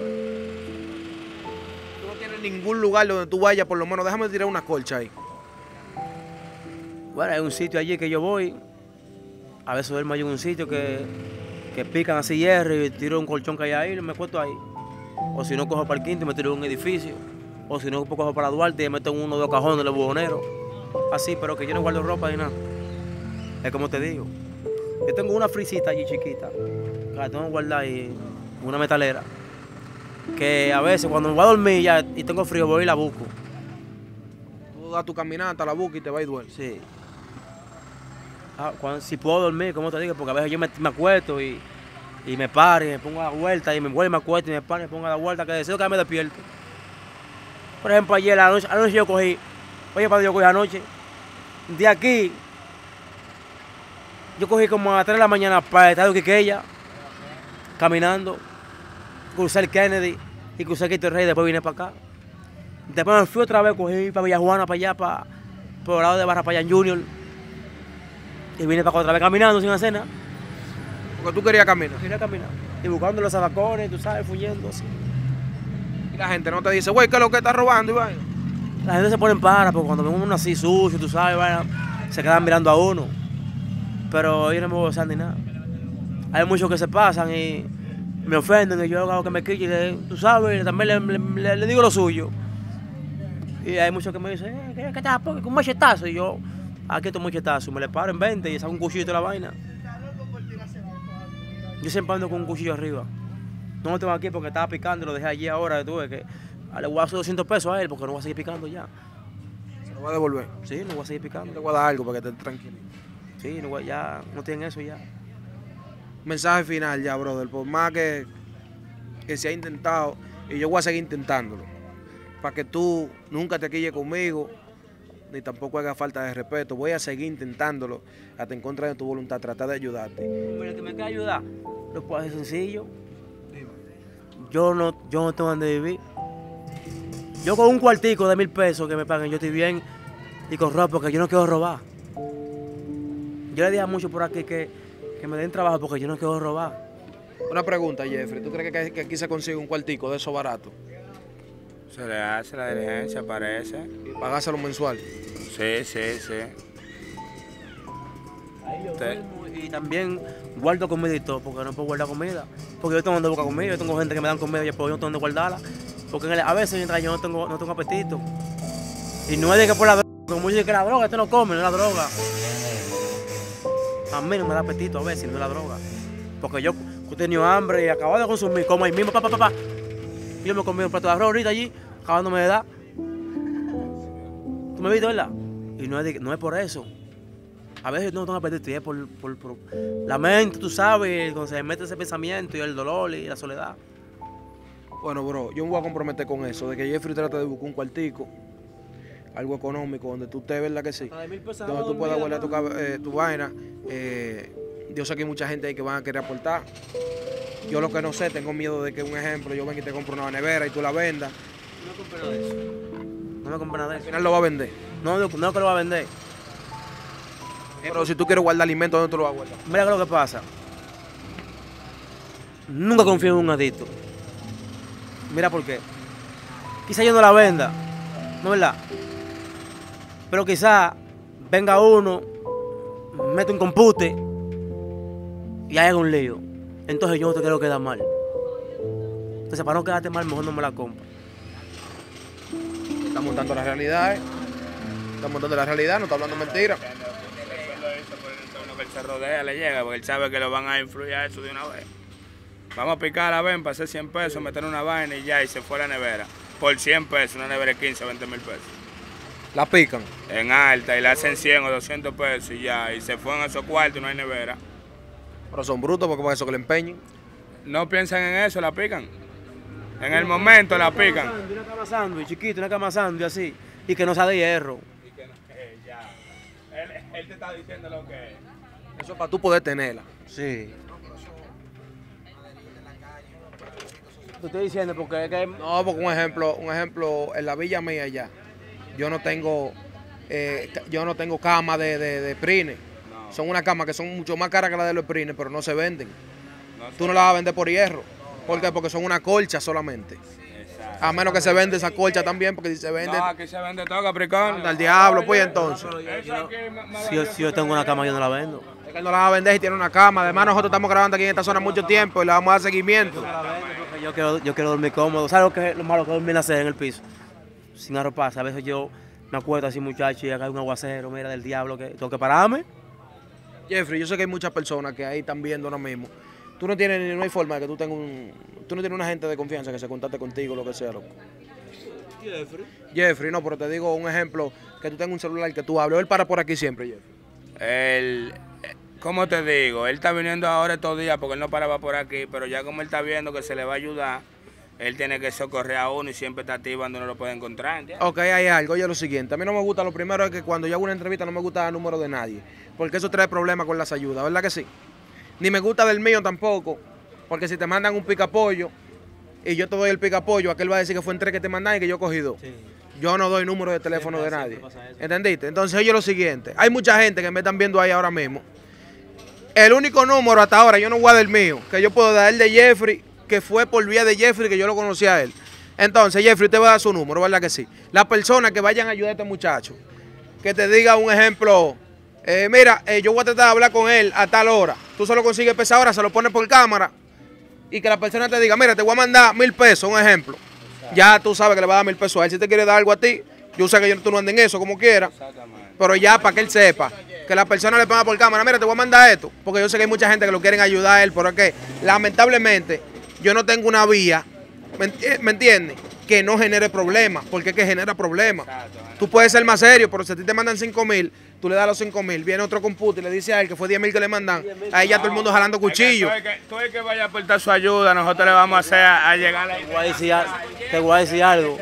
[SPEAKER 1] no tienes ningún lugar donde tú vayas, por lo menos, déjame tirar una colcha ahí.
[SPEAKER 5] Bueno, hay un sitio allí que yo voy. A veces duermo allí en un sitio que, que pican así hierro y tiro un colchón que hay ahí y me acuesto ahí. O si no, cojo para el quinto y me tiro en un edificio. O si no, cojo para Duarte y me meto en uno de los cajones de los buhoneros. Así, pero que yo no guardo ropa ni nada. Es como te digo. Yo tengo una frisita allí chiquita, que la tengo que guardar ahí, una metalera. Que a veces cuando me voy a dormir ya y tengo frío, voy y la busco.
[SPEAKER 1] Tú das tu caminata, la buscas y te vas y duermes.
[SPEAKER 5] Sí. Ah, cuando, si puedo dormir, como te digo, porque a veces yo me, me acuesto y, y me paro y me pongo a dar vuelta y me vuelvo y me acuesto y me paro y me pongo a dar vuelta, que deseo que me despierto. Por ejemplo, ayer anoche, anoche yo cogí, oye, padre, yo cogí anoche, de aquí Yo cogí como a las tres de la mañana para el estadio Quiqueya, caminando, crucé el Kennedy y crucé Cristo Rey, después vine para acá. Después me fui otra vez, cogí para Villajuana, para allá, para, por el lado de Barra Payán Junior. Y vine para acá otra vez caminando sin hacer nada.
[SPEAKER 1] Porque tú querías caminar.
[SPEAKER 5] Quería caminar. Y buscando los zafacones, tú sabes, fuyendo así.
[SPEAKER 1] Y la gente no te dice, güey, ¿qué es lo que está robando? Y vaina.
[SPEAKER 5] La gente se pone en para, porque cuando ven uno así sucio, tú sabes, vaina, se quedan mirando a uno. Pero yo no me voy a gozar ni nada. Hay muchos que se pasan y me ofenden, y yo hago que me quille, y le- tú sabes, también le, le- le- le digo lo suyo. Y hay muchos que me dicen, eh, ¿qué, qué te con un machetazo? Y yo, aquí estoy un machetazo, me le paro en veinte y saco un cuchillo de la vaina. Yo siempre ando con un cuchillo arriba. No lo tengo aquí porque estaba picando y lo dejé allí ahora, tuve que le voy a hacer doscientos pesos a él porque no voy a seguir picando ya.
[SPEAKER 1] Se lo voy a devolver.
[SPEAKER 5] Sí, no voy a seguir
[SPEAKER 1] Te
[SPEAKER 5] picando.
[SPEAKER 1] voy a dar algo para que estés tranquilo.
[SPEAKER 5] Sí, no voy- ya no tienen eso ya.
[SPEAKER 1] Mensaje final ya, brother. Por más que, que se ha intentado, y yo voy a seguir intentándolo, para que tú nunca te quilles conmigo, ni tampoco haga falta de respeto. Voy a seguir intentándolo hasta en contra de tu voluntad, tratar de ayudarte.
[SPEAKER 5] Mira, que me quiera ayudar, lo puedo hacer sencillo. Yo no, yo no tengo donde vivir. Yo con un cuartico de mil pesos que me paguen, yo estoy bien y con ropa porque yo no quiero robar. Yo le dije a muchos por aquí que, que me den trabajo porque yo no quiero robar.
[SPEAKER 1] Una pregunta, Jeffrey. ¿Tú crees que, que aquí se consigue un cuartico de esos baratos?
[SPEAKER 4] Se le hace la diligencia, parece.
[SPEAKER 1] Y pagárselo mensual.
[SPEAKER 4] Sí, sí, sí. Te-
[SPEAKER 5] Y también guardo comida y todo, porque no puedo guardar comida. Porque yo tengo donde buscar comida, yo tengo gente que me dan comida y yo no tengo donde guardarla. Porque en el- a veces mientras yo no tengo, no tengo apetito. Y no es de que por la droga, como muchos dicen que la droga, este no come, no es la droga. A mí no me da apetito a veces, no es la droga. Porque yo he tenido hambre y acabo de consumir, como ahí mismo, papá, papá. Pa, pa. Yo me comí un plato de arroz ahorita allí, acabándome de dar. ¿Tú me viste, verdad? Y no es, de- no es por eso. A veces no tengo apetito y es por, por, por la mente, tú sabes, cuando se mete ese pensamiento y el dolor y la soledad.
[SPEAKER 1] Bueno, bro, yo me voy a comprometer con eso, de que Jeffrey trate de buscar un cuartico, algo económico, donde tú estés, ¿verdad que sí? Donde tú puedas guardar tu, cab- eh, tu vaina. Eh, yo sé que hay mucha gente ahí que van a querer aportar. Yo lo que no sé, tengo miedo de que, un ejemplo, yo venga y te compro una nevera y tú la vendas.
[SPEAKER 5] No me compré nada de eso. No me compré nada de
[SPEAKER 1] Al
[SPEAKER 5] eso.
[SPEAKER 1] final lo va a vender.
[SPEAKER 5] No, no, no que lo va a vender.
[SPEAKER 1] Pero si tú quieres guardar alimentos, ¿dónde tú lo vas a guardar?
[SPEAKER 5] Mira que lo que pasa. Nunca confío en un adicto. Mira por qué. Quizá yo no la venda, ¿no es verdad? Pero quizá venga uno, mete un compute y haga un lío. Entonces yo no te quiero quedar mal. Entonces para no quedarte mal, mejor no me la compro.
[SPEAKER 1] Está montando la realidad, ¿eh? Está montando la realidad, no está hablando mentira.
[SPEAKER 4] Lo que él se rodea le llega, porque él sabe que lo van a influir a eso de una vez. Vamos a picar a la ven para hacer cien pesos, meter una vaina y ya, y se fue a la nevera. Por cien pesos, una nevera de quince, veinte mil pesos.
[SPEAKER 1] La pican.
[SPEAKER 4] En alta, y le hacen cien o doscientos pesos y ya, y se fue en esos cuartos y no hay nevera.
[SPEAKER 1] Pero son brutos porque para eso que le empeñen.
[SPEAKER 4] No piensan en eso, la pican. En el momento la pican.
[SPEAKER 5] Una cama sándwich, chiquito, una cama sándwich así. Y que no sea de hierro.
[SPEAKER 4] Y que no, eh, ya. Él, él te está diciendo lo que es.
[SPEAKER 1] Eso es para tú poder tenerla.
[SPEAKER 5] Sí. Te estoy diciendo porque es que...
[SPEAKER 1] No, porque un ejemplo, un ejemplo, en la villa mía allá, yo no tengo, eh, ca- yo no tengo cama de, de, de prines.
[SPEAKER 4] No.
[SPEAKER 1] Son unas camas que son mucho más caras que las de los prines, pero no se venden.
[SPEAKER 4] No
[SPEAKER 1] Tú no las vas a vender por hierro. ¿Por qué? Porque son una colcha solamente.
[SPEAKER 4] Exacto.
[SPEAKER 1] A menos que se vende esa colcha también, porque si se vende,
[SPEAKER 4] No, aquí se vende todo, Capricornio.
[SPEAKER 1] anda al diablo, pues entonces.
[SPEAKER 4] Eso aquí es más- más
[SPEAKER 5] Si yo, si yo tengo una cama, yo no la vendo.
[SPEAKER 1] Es que él no la va a vender si tiene una cama. Además, nosotros estamos grabando aquí en esta zona mucho tiempo y le vamos a dar seguimiento.
[SPEAKER 5] No la vendo porque yo quiero, yo quiero dormir cómodo. ¿Sabes lo, que es lo malo que es dormir en la acera, en el piso? Sin arroparse. A veces yo me acuerdo así, muchacho, y acá hay un aguacero, mira, del diablo, que tengo que pararme.
[SPEAKER 1] Jeffrey, yo sé que hay muchas personas que ahí están viendo ahora mismo. Tú no tienes, no hay forma de que tú tengas un, tú no tienes una gente de confianza que se contacte contigo, lo que sea, loco.
[SPEAKER 5] Jeffrey.
[SPEAKER 1] Jeffrey, no, pero te digo un ejemplo, que tú tengas un celular que tú hables. Él para por aquí siempre, Jeffrey.
[SPEAKER 4] Él, eh, ¿cómo te digo? Él está viniendo ahora estos días porque él no paraba por aquí, pero ya como él está viendo que se le va a ayudar, él tiene que socorrer a uno y siempre está activo cuando uno lo puede encontrar, ¿entiendes?
[SPEAKER 1] Ok, hay algo, oye lo siguiente, a mí no me gusta, lo primero es que cuando yo hago una entrevista no me gusta dar número de nadie, porque eso trae problemas con las ayudas, ¿verdad que sí? Ni me gusta del mío tampoco, porque si te mandan un picapollo y yo te doy el picapollo, aquel va a decir que fue en tres que te mandan y que yo cogí dos. Sí. Yo no doy número de teléfono siempre, de nadie, ¿entendiste? Entonces oye lo siguiente, hay mucha gente que me están viendo ahí ahora mismo. El único número hasta ahora, yo no voy a dar el mío, que yo puedo dar el de Jeffrey, que fue por vía de Jeffrey, que yo lo conocí a él. Entonces, Jeffrey, usted va a dar su número, ¿verdad que sí? Las personas que vayan a ayudar a este muchacho, que te diga un ejemplo, eh, mira, eh, yo voy a tratar de hablar con él a tal hora. Tú se lo consigues esa hora, se lo pones por cámara, y que la persona te diga, mira, te voy a mandar mil pesos, un ejemplo. Ya tú sabes que le va a dar mil pesos a él. Si te quiere dar algo a ti, yo sé que yo, tú no andes en eso, como quiera, pero ya para que él sepa, que la persona le ponga por cámara, mira, te voy a mandar esto, porque yo sé que hay mucha gente que lo quieren ayudar a él, pero es que lamentablemente yo no tengo una vía, ¿me, ¿me entiendes? Que no genere problemas, porque es que genera problemas. Tú puedes ser más serio, pero si a ti te mandan cinco mil, tú le das los cinco mil, viene otro computo y le dice a él que fue diez mil que le mandan, ahí ya todo el mundo jalando cuchillo.
[SPEAKER 4] Es que tú el que vaya a aportar su ayuda, nosotros le vamos a hacer a, a llegar a la
[SPEAKER 5] te voy a decir, te voy a decir algo.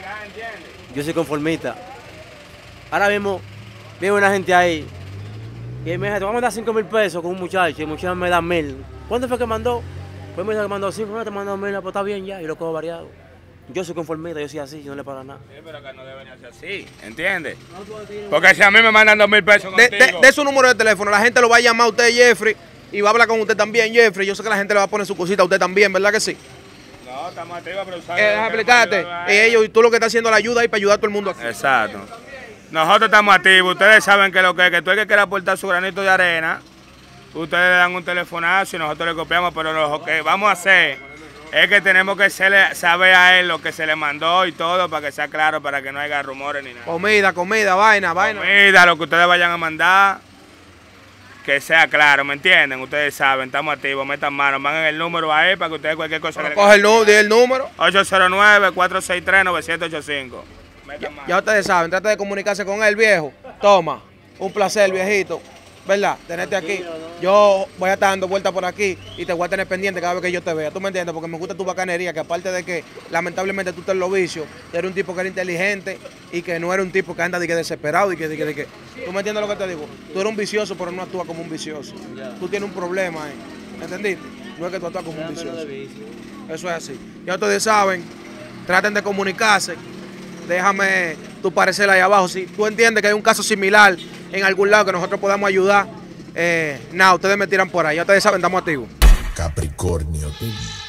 [SPEAKER 5] Yo soy conformista. Ahora mismo viene una gente ahí y me dice, te voy a mandar cinco mil pesos con un muchacho y el muchacho me da mil. ¿Cuánto fue que mandó? Pues me dice que mandó cinco, no te mandó mil, pues está bien ya, y lo cojo variado. Yo soy conformista, yo soy así, yo no le paro nada.
[SPEAKER 4] Sí, pero que no debería ser así, ¿entiendes? Porque si a mí me mandan dos mil pesos
[SPEAKER 1] de, de, de su número de teléfono, la gente lo va a llamar a usted, Jeffrey, y va a hablar con usted también, Jeffrey. Yo sé que la gente le va a poner su cosita a usted también, ¿verdad que sí?
[SPEAKER 4] No, estamos activos, pero
[SPEAKER 1] sabes. Eh, déjame explicarte. Y ellos, y tú lo que estás haciendo la ayuda ahí para ayudar a todo el mundo aquí.
[SPEAKER 4] Exacto. Nosotros estamos activos, ustedes saben que lo que es, que tú el que quiera aportar su granito de arena, ustedes le dan un telefonazo y nosotros le copiamos, pero lo que vamos a hacer es que tenemos que saber a él lo que se le mandó y todo para que sea claro, para que no haya rumores ni nada.
[SPEAKER 1] Comida, comida, vaina, vaina.
[SPEAKER 4] Comida, lo que ustedes vayan a mandar, que sea claro, ¿me entienden? Ustedes saben, estamos activos, metan mano, manden el número ahí para que ustedes cualquier cosa...
[SPEAKER 1] Pero coge el, número, el número.
[SPEAKER 4] ocho cero nueve, cuatro seis tres, nueve siete ocho cinco.
[SPEAKER 1] Ya, ya ustedes saben, trata de comunicarse con él, viejo. Toma, un placer, viejito. ¿Verdad? Tenerte aquí. Yo voy a estar dando vueltas por aquí y te voy a tener pendiente cada vez que yo te vea. ¿Tú me entiendes? Porque me gusta tu bacanería, que aparte de que lamentablemente tú estás en los vicios, eres un tipo que era inteligente y que no eres un tipo que anda de que desesperado y que, de que, de que... ¿Tú me entiendes lo que te digo? Tú eres un vicioso, pero no actúas como un vicioso. Tú tienes un problema, ¿eh? ¿Entendiste? No es que tú actúas como un vicioso. Eso es así. Ya ustedes saben, traten de comunicarse. Déjame tu parecer ahí abajo. Si tú entiendes que hay un caso similar en algún lado que nosotros podamos ayudar, eh, nada, ustedes me tiran por ahí. Ya ustedes saben, estamos activos.
[SPEAKER 6] Capricornio T V.